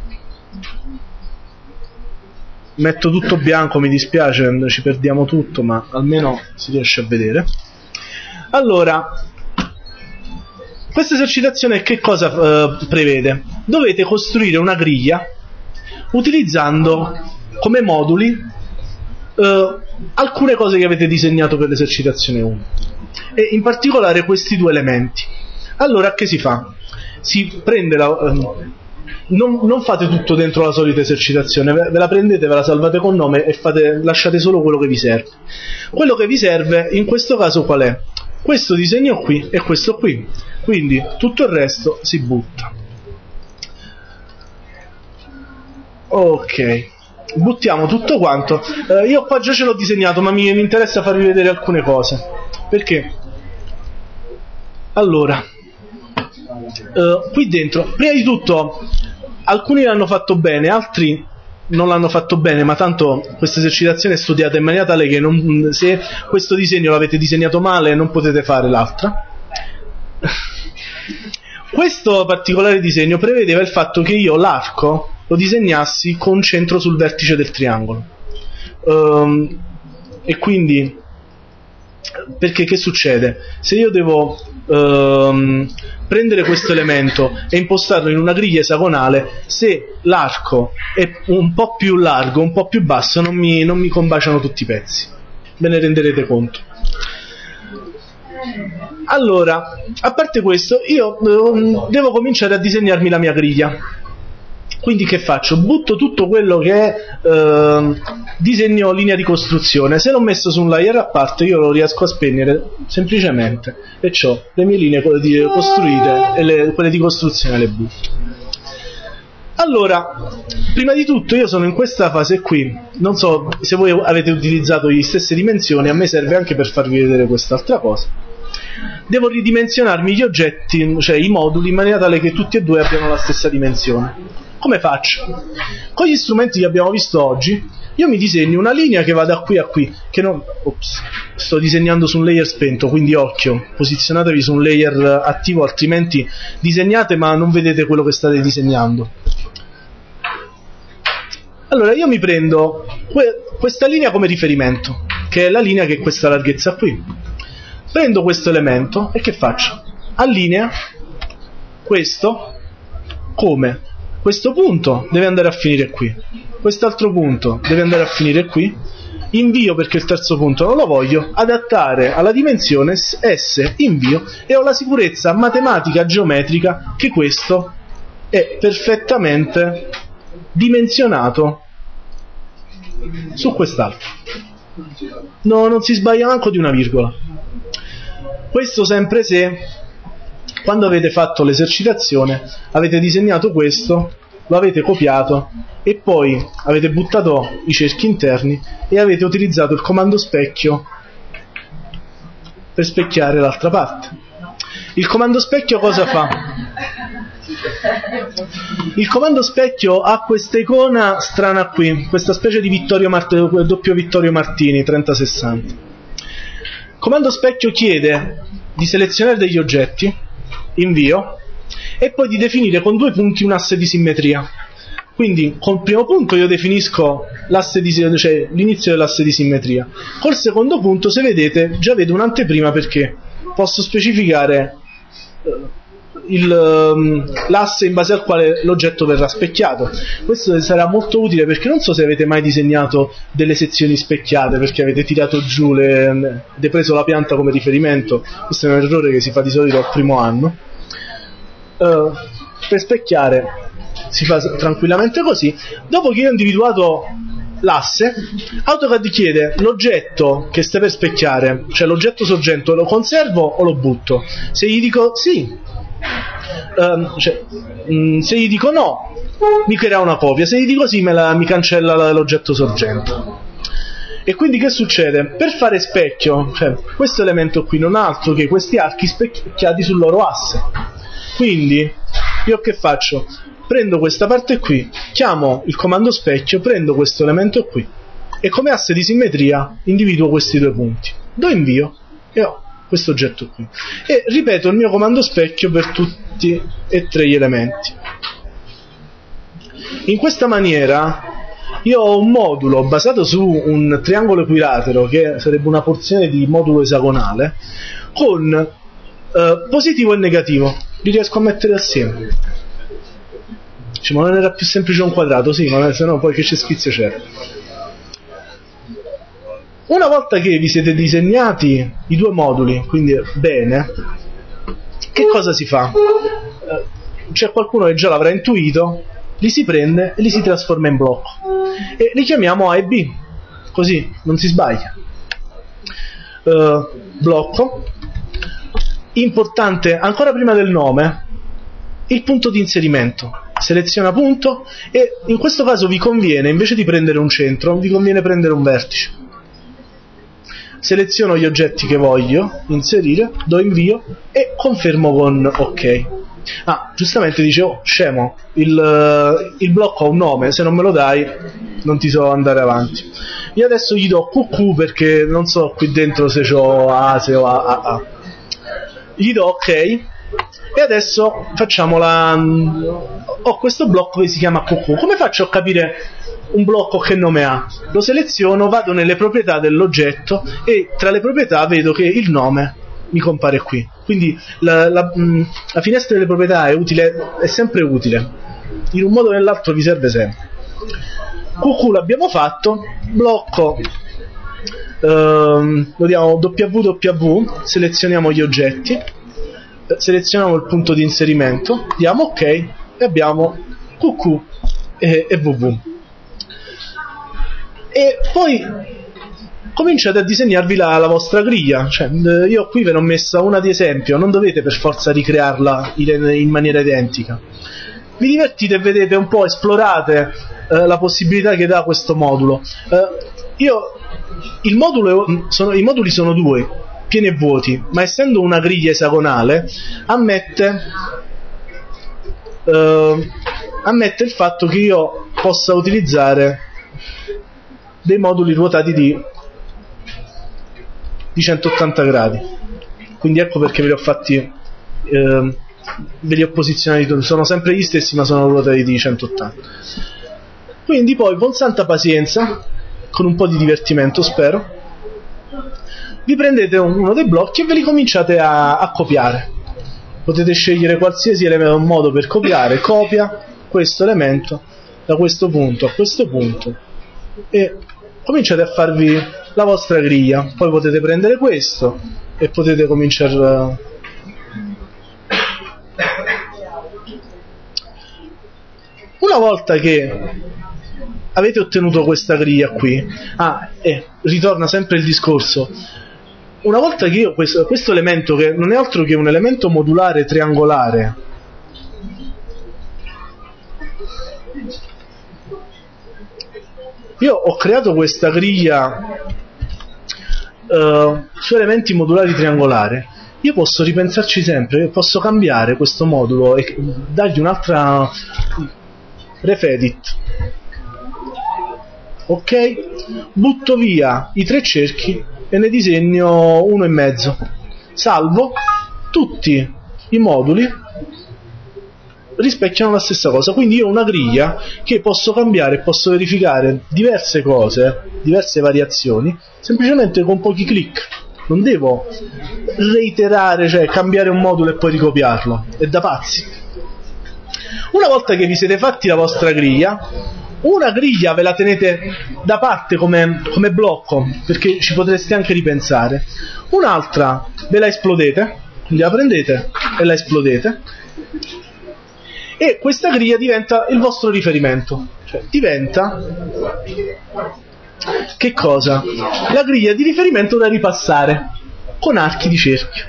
Metto tutto bianco, mi dispiace, ci perdiamo tutto, ma almeno si riesce a vedere. Allora, questa esercitazione che cosa prevede? Dovete costruire una griglia utilizzando come moduli alcune cose che avete disegnato per l'esercitazione 1. E in particolare questi due elementi. Allora che si fa? Si prende non fate tutto dentro la solita esercitazione, ve la prendete, ve la salvate con nome e lasciate solo quello che vi serve. Quello che vi serve in questo caso qual è? Questo disegno qui e questo qui, quindi tutto il resto si butta. Ok, buttiamo tutto quanto. Io qua già ce l'ho disegnato, ma mi interessa farvi vedere alcune cose. Perché? Allora, qui dentro, prima di tutto, alcuni l'hanno fatto bene, altri non l'hanno fatto bene, ma tanto questa esercitazione è studiata in maniera tale che se questo disegno l'avete disegnato male non potete fare l'altra. Questo particolare disegno prevedeva il fatto che io l'arco lo disegnassi con centro sul vertice del triangolo. E quindi, perché che succede? Se io devo prendere questo elemento e impostarlo in una griglia esagonale, se l'arco è un po' più largo, un po' più basso, non mi combaciano tutti i pezzi. Ve ne renderete conto. Allora, a parte questo, io devo cominciare a disegnarmi la mia griglia. Quindi che faccio? Butto tutto quello che è disegno linea di costruzione. Se l'ho messo su un layer a parte, io lo riesco a spegnere semplicemente e ho le mie linee costruite e quelle di costruzione le butto. Allora, prima di tutto io sono in questa fase qui. Non so se voi avete utilizzato le stesse dimensioni, a me serve anche per farvi vedere quest'altra cosa. Devo ridimensionarmi gli oggetti, cioè i moduli, in maniera tale che tutti e due abbiano la stessa dimensione. Come faccio? Con gli strumenti che abbiamo visto oggi, io mi disegno una linea che va da qui a qui, che non... Ops, sto disegnando su un layer spento, quindi occhio, posizionatevi su un layer attivo, altrimenti disegnate ma non vedete quello che state disegnando. Allora io mi prendo questa linea come riferimento, che è la linea che è questa larghezza qui. Prendo questo elemento e che faccio? Allinea questo come? Questo punto deve andare a finire qui, quest'altro punto deve andare a finire qui, invio perché il terzo punto non lo voglio, adattare alla dimensione S, invio, e ho la sicurezza matematica geometrica che questo è perfettamente dimensionato su quest'altro. No, non si sbaglia manco di una virgola. Questo sempre se quando avete fatto l'esercitazione avete disegnato questo, lo avete copiato e poi avete buttato i cerchi interni e avete utilizzato il comando specchio per specchiare l'altra parte. Il comando specchio cosa fa? Il comando specchio ha questa icona strana qui, questa specie di doppio Vittorio Martini 3060. Il comando specchio chiede di selezionare degli oggetti, invio, e poi di definire con due punti un asse di simmetria. Quindi col primo punto io definisco l'asse cioè l'inizio dell'asse di simmetria. Col secondo punto, se vedete, già vedo un'anteprima perché posso specificare l'asse in base al quale l'oggetto verrà specchiato. Questo sarà molto utile perché non so se avete mai disegnato delle sezioni specchiate perché avete tirato giù avete preso la pianta come riferimento. Questo è un errore che si fa di solito al primo anno. Per specchiare si fa tranquillamente così. Dopo che io ho individuato l'asse, AutoCAD chiede l'oggetto che stai per specchiare, cioè l'oggetto sorgente, lo conservo o lo butto? Se gli dico sì, se gli dico no, mi crea una copia, se gli dico sì mi cancella l'oggetto sorgente. E quindi che succede? Per fare specchio, cioè questo elemento qui non ha altro che questi archi specchiati sul loro asse. Quindi io che faccio? Prendo questa parte qui, chiamo il comando specchio, prendo questo elemento qui e come asse di simmetria individuo questi due punti, do invio e ho questo oggetto qui e ripeto il mio comando specchio per tutti e tre gli elementi. In questa maniera io ho un modulo basato su un triangolo equilatero che sarebbe una porzione di modulo esagonale con positivo e negativo, li riesco a mettere assieme. Ma non era più semplice un quadrato? Sì, ma se no poi che c'è spizio c'era. Una volta che vi siete disegnati i due moduli, quindi bene, che cosa si fa? C'è qualcuno che già l'avrà intuito, li si prende e li si trasforma in blocco e li chiamiamo A e B, così non si sbaglia. Blocco. Importante, ancora prima del nome, il punto di inserimento. Seleziona punto e in questo caso vi conviene, invece di prendere un centro, vi conviene prendere un vertice. Seleziono gli oggetti che voglio inserire, do invio e confermo con ok. Giustamente dicevo, scemo, il blocco ha un nome, se non me lo dai non ti so andare avanti. Io adesso gli do QQ perché non so qui dentro se ho A, se ho A. Gli do ok e adesso facciamo ho questo blocco che si chiama QQ. Come faccio a capire un blocco che nome ha? Lo seleziono, vado nelle proprietà dell'oggetto e tra le proprietà vedo che il nome mi compare qui. Quindi la finestra delle proprietà è sempre utile, in un modo o nell'altro vi serve sempre. QQ l'abbiamo fatto, blocco lo diamo WW, selezioniamo gli oggetti, selezioniamo il punto di inserimento, diamo ok e abbiamo QQ e WW. E poi cominciate a disegnarvi la vostra griglia, cioè, io qui ve ne ho messa una di esempio, non dovete per forza ricrearla in maniera identica. Vi divertite e vedete un po', esplorate la possibilità che dà questo modulo. I moduli sono due, pieni e vuoti, ma essendo una griglia esagonale ammette il fatto che io possa utilizzare dei moduli ruotati di 180 gradi. Quindi ecco perché ve li ho fatti, ve li ho posizionati, sono sempre gli stessi ma sono ruotati di 180. Quindi poi con santa pazienza, con un po' di divertimento spero, vi prendete uno dei blocchi e ve li cominciate a copiare. Potete scegliere qualsiasi modo per copiare, copia questo elemento da questo punto a questo punto e cominciate a farvi la vostra griglia. Poi potete prendere questo e potete cominciare una volta che avete ottenuto questa griglia qui, ritorna sempre il discorso. Una volta che io questo elemento, che non è altro che un elemento modulare triangolare, io ho creato questa griglia su elementi modulari triangolari, io posso ripensarci sempre, posso cambiare questo modulo e dargli un'altra refedit. Ok, butto via i tre cerchi e ne disegno uno e mezzo, salvo, tutti i moduli rispecchiano la stessa cosa, quindi io ho una griglia che posso cambiare e posso verificare diverse cose, diverse variazioni semplicemente con pochi clic. non devo reiterare, cioè cambiare un modulo e poi ricopiarlo, è da pazzi. Una volta che vi siete fatti la vostra griglia, una griglia ve la tenete da parte come blocco, perché ci potreste anche ripensare, un'altra ve la esplodete, quindi la prendete e la esplodete, e questa griglia diventa il vostro riferimento, cioè diventa che cosa? La griglia di riferimento da ripassare con archi di cerchio.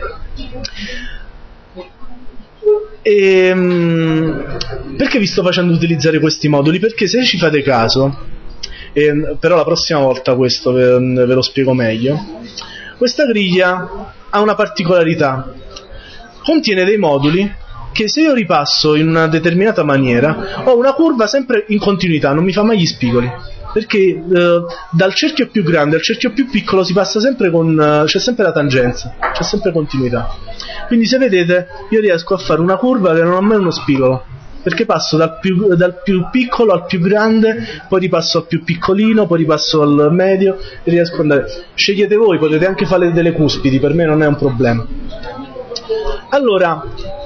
Perché vi sto facendo utilizzare questi moduli? Perché se ci fate caso, però la prossima volta questo ve lo spiego meglio, questa griglia ha una particolarità, contiene dei moduli che se io ripasso in una determinata maniera ho una curva sempre in continuità, non mi fa mai gli spigoli, perché dal cerchio più grande al cerchio più piccolo si passa sempre c'è sempre la tangenza, c'è sempre continuità. Quindi se vedete io riesco a fare una curva che non ha mai uno spigolo, perché passo dal più piccolo al più grande, poi ripasso al più piccolino, poi ripasso al medio e riesco ad andare. Scegliete voi, potete anche fare delle cuspidi, per me non è un problema. Allora,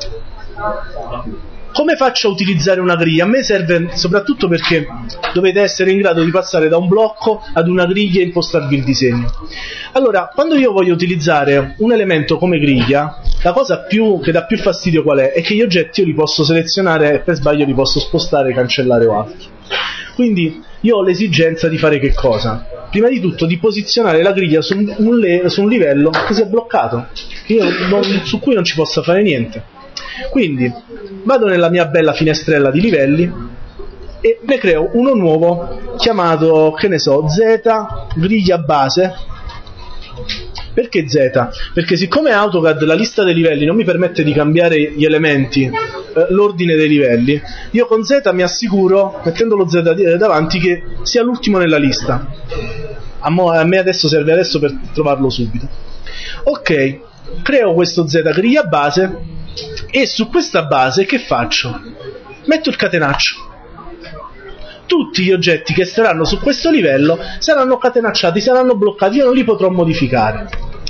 come faccio a utilizzare una griglia? A me serve soprattutto perché dovete essere in grado di passare da un blocco ad una griglia e impostarvi il disegno. Allora, quando io voglio utilizzare un elemento come griglia, la cosa che dà più fastidio qual è? È che gli oggetti io li posso selezionare e per sbaglio li posso spostare, cancellare o altro. Quindi io ho l'esigenza di fare che cosa? Prima di tutto di posizionare la griglia su un livello che sia bloccato, su cui non ci possa fare niente. Quindi vado nella mia bella finestrella di livelli e ne creo uno nuovo chiamato, che ne so, Z griglia base. Perché Z? Perché siccome AutoCAD la lista dei livelli non mi permette di cambiare gli elementi, l'ordine dei livelli, io con Z mi assicuro, mettendo lo Z davanti, che sia l'ultimo nella lista. A me adesso serve per trovarlo subito. Ok, creo questo Z griglia base e su questa base che faccio? Metto il catenaccio. Tutti gli oggetti che saranno su questo livello saranno catenacciati, saranno bloccati, io non li potrò modificare.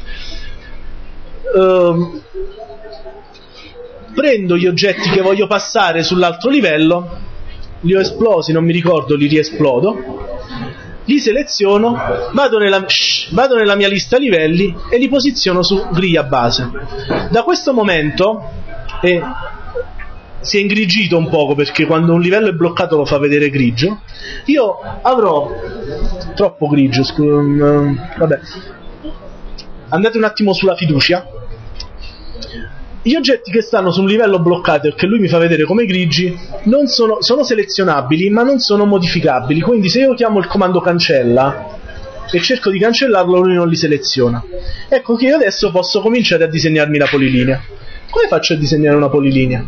Prendo gli oggetti che voglio passare sull'altro livello, li ho esplosi, non mi ricordo, li riesplodo, li seleziono, vado nella mia lista livelli e li posiziono su griglia base. Da questo momento si è ingrigito un poco, perché quando un livello è bloccato lo fa vedere grigio. Io avrò troppo grigio, vabbè, andate un attimo sulla fiducia. Gli oggetti che stanno su un livello bloccato e che lui mi fa vedere come grigi sono selezionabili ma non sono modificabili, quindi se io chiamo il comando cancella e cerco di cancellarlo lui non li seleziona. Ecco che io adesso posso cominciare a disegnarmi la polilinea. Come faccio a disegnare una polilinea?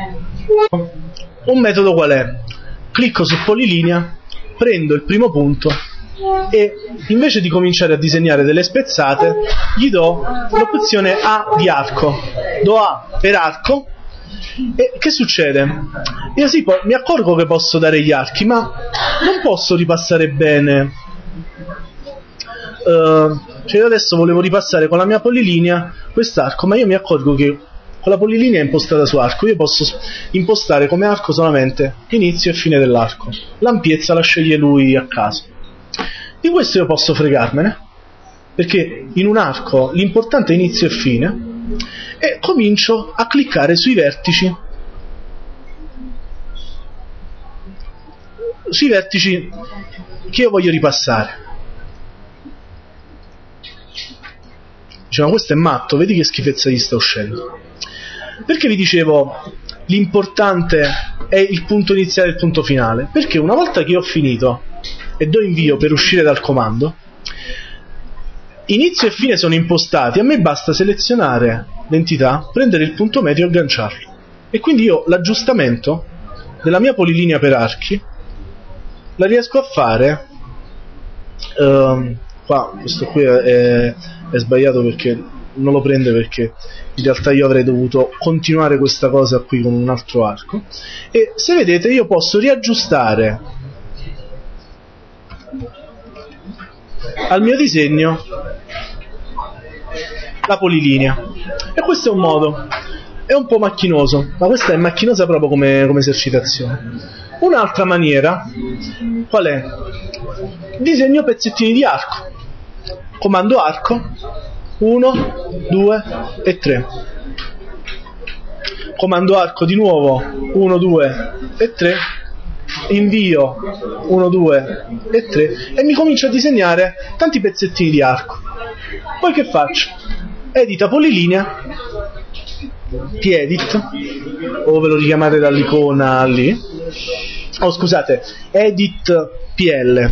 Un metodo qual è? Clicco su polilinea, prendo il primo punto e invece di cominciare a disegnare delle spezzate gli do l'opzione A di arco. Do A per arco e che succede? Io mi accorgo che posso dare gli archi, ma non posso ripassare bene. Cioè io adesso volevo ripassare con la mia polilinea quest'arco, ma io mi accorgo che con la polilinea è impostata su arco, io posso impostare come arco solamente inizio e fine dell'arco. L'ampiezza la sceglie lui a caso. Di questo io posso fregarmene, perché in un arco l'importante è inizio e fine, e comincio a cliccare sui vertici che io voglio ripassare. Dice, ma questo è matto, vedi che schifezza gli sta uscendo. Perché vi dicevo l'importante è il punto iniziale e il punto finale? Perché una volta che ho finito e do invio per uscire dal comando, inizio e fine sono impostati, a me basta selezionare l'entità, prendere il punto medio e agganciarlo, e quindi io l'aggiustamento della mia polilinea per archi la riesco a fare. Qua questo qui è sbagliato perché non lo prende, perché in realtà io avrei dovuto continuare questa cosa qui con un altro arco, e se vedete io posso riaggiustare al mio disegno la polilinea. E questo è un modo, è un po' macchinoso, ma questa è macchinosa proprio come esercitazione. Un'altra maniera, qual è? Disegno pezzettini di arco. Comando arco, 1, 2 e 3. Comando arco di nuovo, 1, 2 e 3. Invio 1, 2 e 3 e mi comincio a disegnare tanti pezzettini di arco. Poi che faccio? Edita polilinea, P-edit, o ve lo richiamate dall'icona lì, oh scusate, edit PL,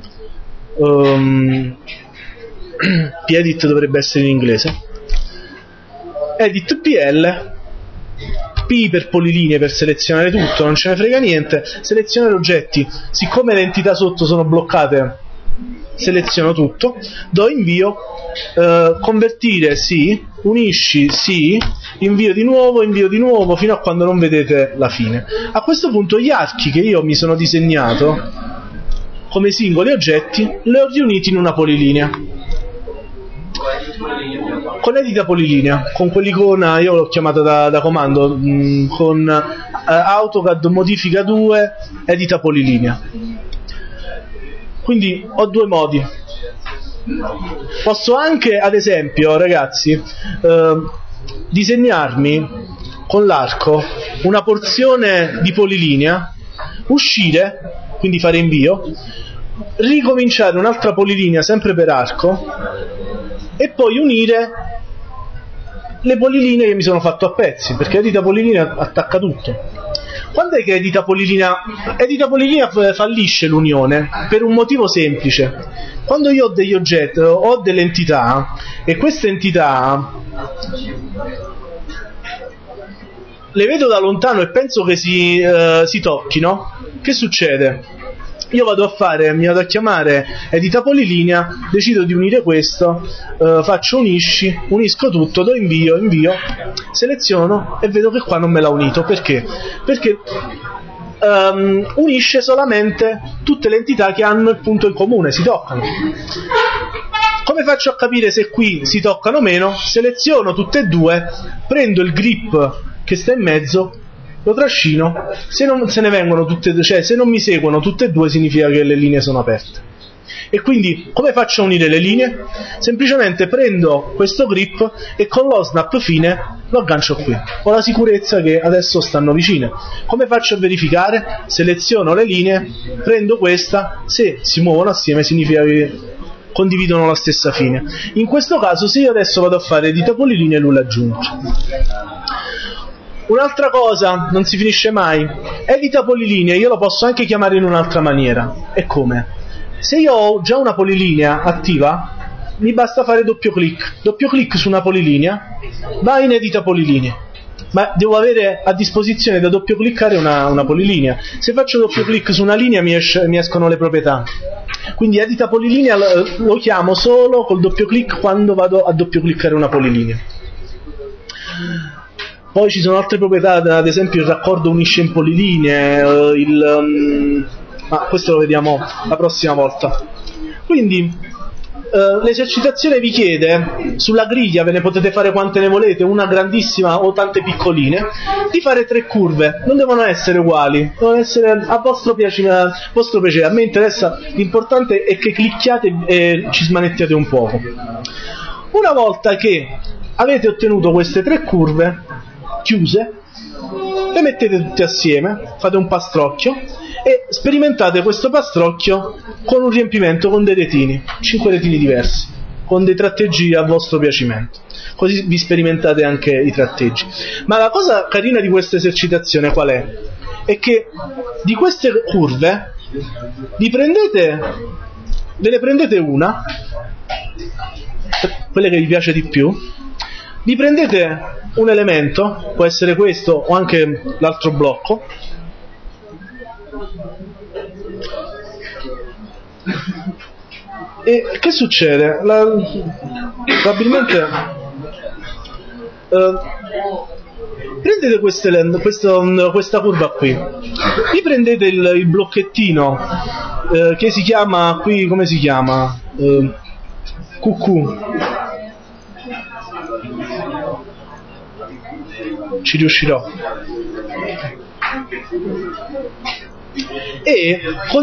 P-edit dovrebbe essere in inglese, edit PL, P per polilinee per selezionare tutto, non ce ne frega niente, selezionare oggetti, siccome le entità sotto sono bloccate seleziono tutto, do invio, convertire sì, unisci sì, invio di nuovo fino a quando non vedete la fine. A questo punto gli archi che io mi sono disegnato come singoli oggetti li ho riuniti in una polilinea. Con edita polilinea, con quell'icona, io l'ho chiamata da comando, con AutoCAD modifica 2, edita polilinea. Quindi ho due modi. Posso anche, ad esempio, ragazzi, disegnarmi con l'arco una porzione di polilinea, uscire, quindi fare invio, ricominciare un'altra polilinea sempre per arco e poi unire le polilinee che mi sono fatto a pezzi, perché edita polilinea attacca tutto. Quando è che edita polilinea fallisce l'unione? Per un motivo semplice. Quando io ho degli oggetti, ho delle entità, e queste entità le vedo da lontano e penso che si tocchino, che succede? Io mi vado a chiamare edita polilinea, decido di unire questo, faccio unisco tutto, do invio, seleziono e vedo che qua non me l'ha unito. Perché? Perché unisce solamente tutte le entità che hanno il punto in comune, si toccano. Come faccio a capire se qui si toccano o meno? Seleziono tutte e due, prendo il grip che sta in mezzo, lo trascino, se non se ne vengono tutte e due, cioè se non mi seguono tutte e due significa che le linee sono aperte. E quindi come faccio a unire le linee? Semplicemente prendo questo grip e con lo snap fine lo aggancio qui. Ho la sicurezza che adesso stanno vicine. Come faccio a verificare? Seleziono le linee, prendo questa, se si muovono assieme significa che condividono la stessa fine. In questo caso se io adesso vado a fare edita polilinee lui l'aggiunge. Un'altra cosa, non si finisce mai, edita polilinea io lo posso anche chiamare in un'altra maniera. E come? Se io ho già una polilinea attiva, mi basta fare doppio clic su una polilinea, va in edita polilinea, ma devo avere a disposizione da doppio cliccare una polilinea. Se faccio doppio clic su una linea mi escono le proprietà, quindi edita polilinea lo chiamo solo col doppio clic quando vado a doppio cliccare una polilinea. Poi ci sono altre proprietà, ad esempio il raccordo unisce in polilinee, ma questo lo vediamo la prossima volta. Quindi l'esercitazione vi chiede, sulla griglia ve ne potete fare quante ne volete, una grandissima o tante piccoline, di fare 3 curve, non devono essere uguali, devono essere a vostro piacere. A me interessa, l'importante è che clicchiate e ci smanettiate un poco. Una volta che avete ottenuto queste 3 curve chiuse, le mettete tutte assieme, fate un pastrocchio e sperimentate questo pastrocchio con un riempimento con dei retini, 5 retini diversi, con dei tratteggi a vostro piacimento, così vi sperimentate anche i tratteggi. Ma la cosa carina di questa esercitazione qual è? È che di queste curve ve ne prendete una, quelle che vi piace di più, vi prendete un elemento, può essere questo o anche l'altro blocco, e che succede? Probabilmente prendete questa curva qui, vi prendete il blocchettino che si chiama qui, come si chiama? QQ. ci riuscirò. E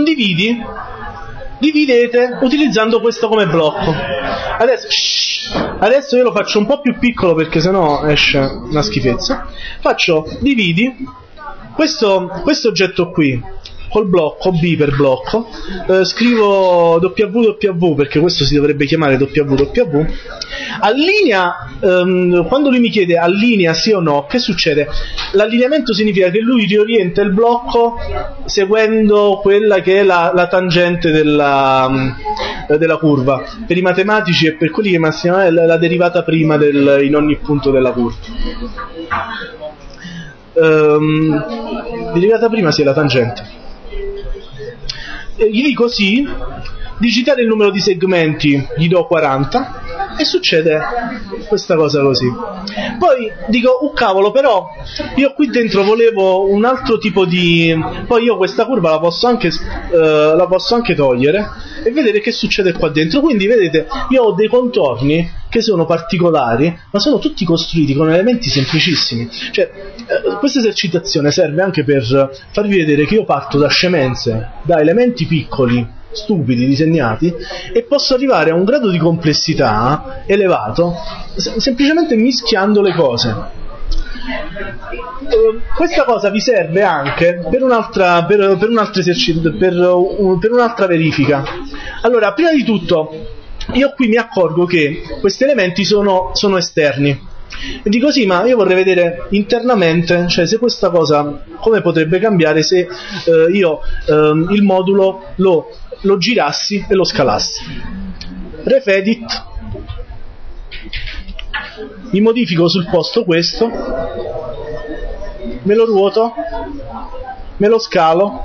dividete utilizzando questo come blocco. Adesso io lo faccio un po' più piccolo perché sennò esce una schifezza. Dividi questo oggetto qui col blocco B per blocco, scrivo WW perché questo si dovrebbe chiamare WW. Allinea, quando lui mi chiede allinea sì o no, che succede? L'allineamento significa che lui riorienta il blocco seguendo quella che è la tangente della curva. Per i matematici e per quelli che massimano è la derivata prima in ogni punto della curva. Derivata prima sì è la tangente. Gli dico sì, digitare il numero di segmenti, gli do 40 e succede questa cosa così. Poi dico, cavolo, però io qui dentro volevo un altro tipo di... Poi io questa curva la posso anche togliere e vedere che succede qua dentro. Quindi vedete, io ho dei contorni che sono particolari, ma sono tutti costruiti con elementi semplicissimi. Cioè, questa esercitazione serve anche per farvi vedere che io parto da scemenze, da elementi piccoli, stupidi, disegnati, e posso arrivare a un grado di complessità elevato semplicemente mischiando le cose. Questa cosa vi serve anche per un'altra verifica. Allora, prima di tutto, io qui mi accorgo che questi elementi sono esterni. E dico sì, ma io vorrei vedere internamente, cioè se questa cosa come potrebbe cambiare se io il modulo lo girassi e lo scalassi. Refedit, mi modifico sul posto questo, me lo ruoto, me lo scalo,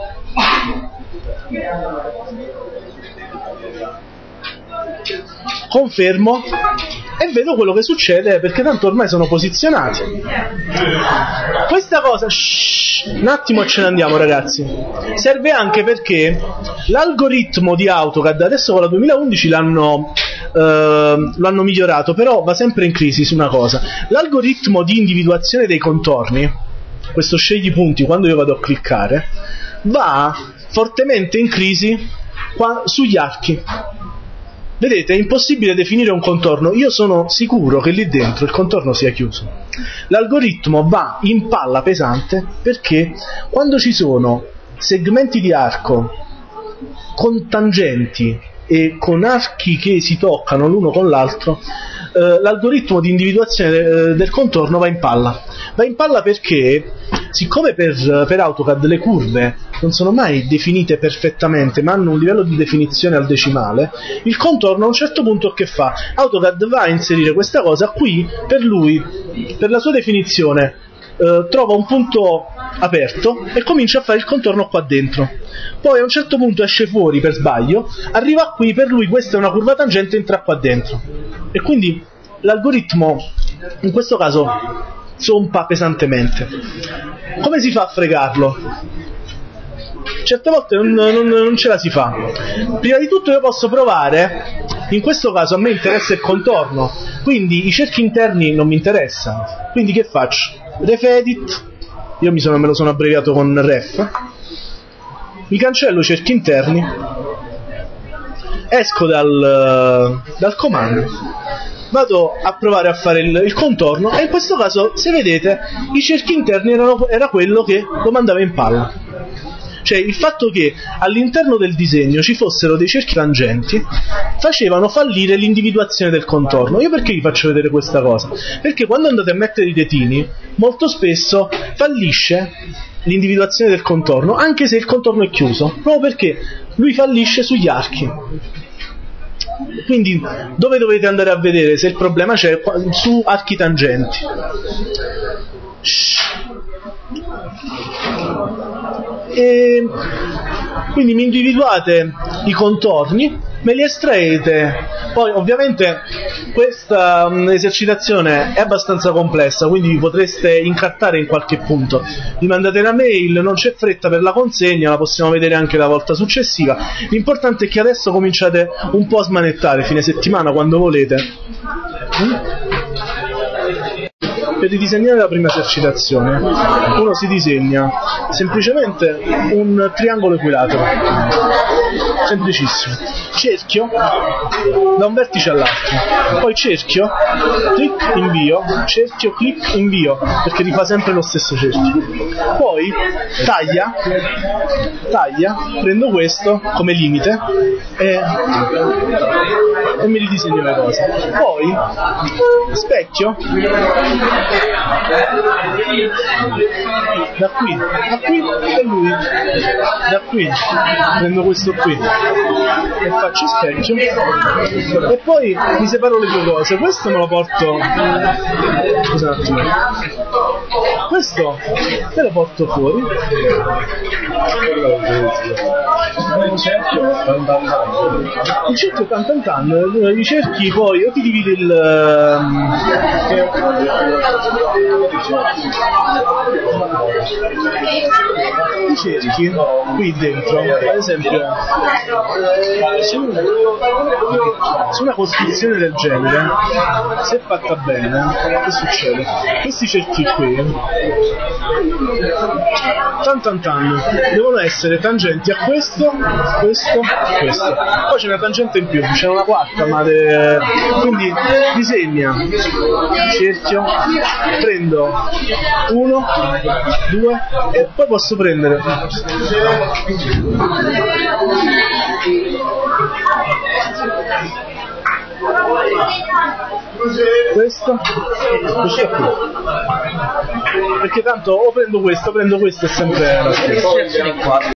confermo e vedo quello che succede, perché tanto ormai sono posizionati. Questa cosa, un attimo e ce ne andiamo ragazzi, serve anche perché l'algoritmo di AutoCAD adesso con la 2011 l'hanno migliorato, però va sempre in crisi su una cosa: l'algoritmo di individuazione dei contorni, questo scegli punti, quando io vado a cliccare, va fortemente in crisi sugli archi. Vedete, è impossibile definire un contorno. Io sono sicuro che lì dentro il contorno sia chiuso. L'algoritmo va in palla pesante perché quando ci sono segmenti di arco con tangenti e con archi che si toccano l'uno con l'altro, l'algoritmo di individuazione del contorno va in palla. Va in palla perché, siccome per AutoCAD le curve non sono mai definite perfettamente, ma hanno un livello di definizione al decimale, il contorno a un certo punto che fa? AutoCAD va a inserire questa cosa qui, per lui, per la sua definizione, trova un punto aperto e comincia a fare il contorno qua dentro. Poi a un certo punto esce fuori per sbaglio, arriva qui, per lui questa è una curva tangente, entra qua dentro. E quindi l'algoritmo, in questo caso, zompa pesantemente. Come si fa a fregarlo? Certe volte non ce la si fa. Prima di tutto io posso provare, in questo caso a me interessa il contorno, quindi i cerchi interni non mi interessano. Quindi che faccio? Refedit, io me lo sono abbreviato con ref, mi cancello i cerchi interni, esco dal comando, vado a provare a fare il contorno e in questo caso, se vedete, i cerchi interni era quello che lo mandava in palla. Cioè il fatto che all'interno del disegno ci fossero dei cerchi tangenti facevano fallire l'individuazione del contorno. Io perché vi faccio vedere questa cosa? Perché quando andate a mettere i retini molto spesso fallisce l'individuazione del contorno, anche se il contorno è chiuso, proprio perché lui fallisce sugli archi. Quindi dove dovete andare a vedere se il problema c'è? Su archi tangenti. E quindi mi individuate i contorni, me li estraete. Poi ovviamente questa esercitazione è abbastanza complessa, quindi vi potreste incartare in qualche punto. Vi mandate la mail, non c'è fretta per la consegna, la possiamo vedere anche la volta successiva. L'importante è che adesso cominciate un po' a smanettare, fine settimana quando volete. per ridisegnare la prima esercitazione uno si disegna semplicemente un triangolo equilatero, semplicissimo, cerchio da un vertice all'altro, poi cerchio, clic, invio, cerchio, clic, invio, perché rifà sempre lo stesso cerchio, poi taglia, prendo questo come limite e mi ridisegno le cose, poi specchio da qui a qui e lui da qui, prendo questo qui e faccio specchio e poi mi separo le due cose, questo me lo porto, scusa un attimo, questo me lo porto fuori, il cerchio tantantando, i cerchi poi o ti dividi i cerchi qui dentro, ad esempio su una costruzione del genere, se fatta bene, che succede? Questi cerchi qui tan devono essere tangenti a questo, questo, questo, poi c'è una tangente in più, c'è una quarta, ma quindi disegna cerchio, prendo 1, 2 e poi posso prendere questo qui, perché tanto o prendo questo è sempre la stessa.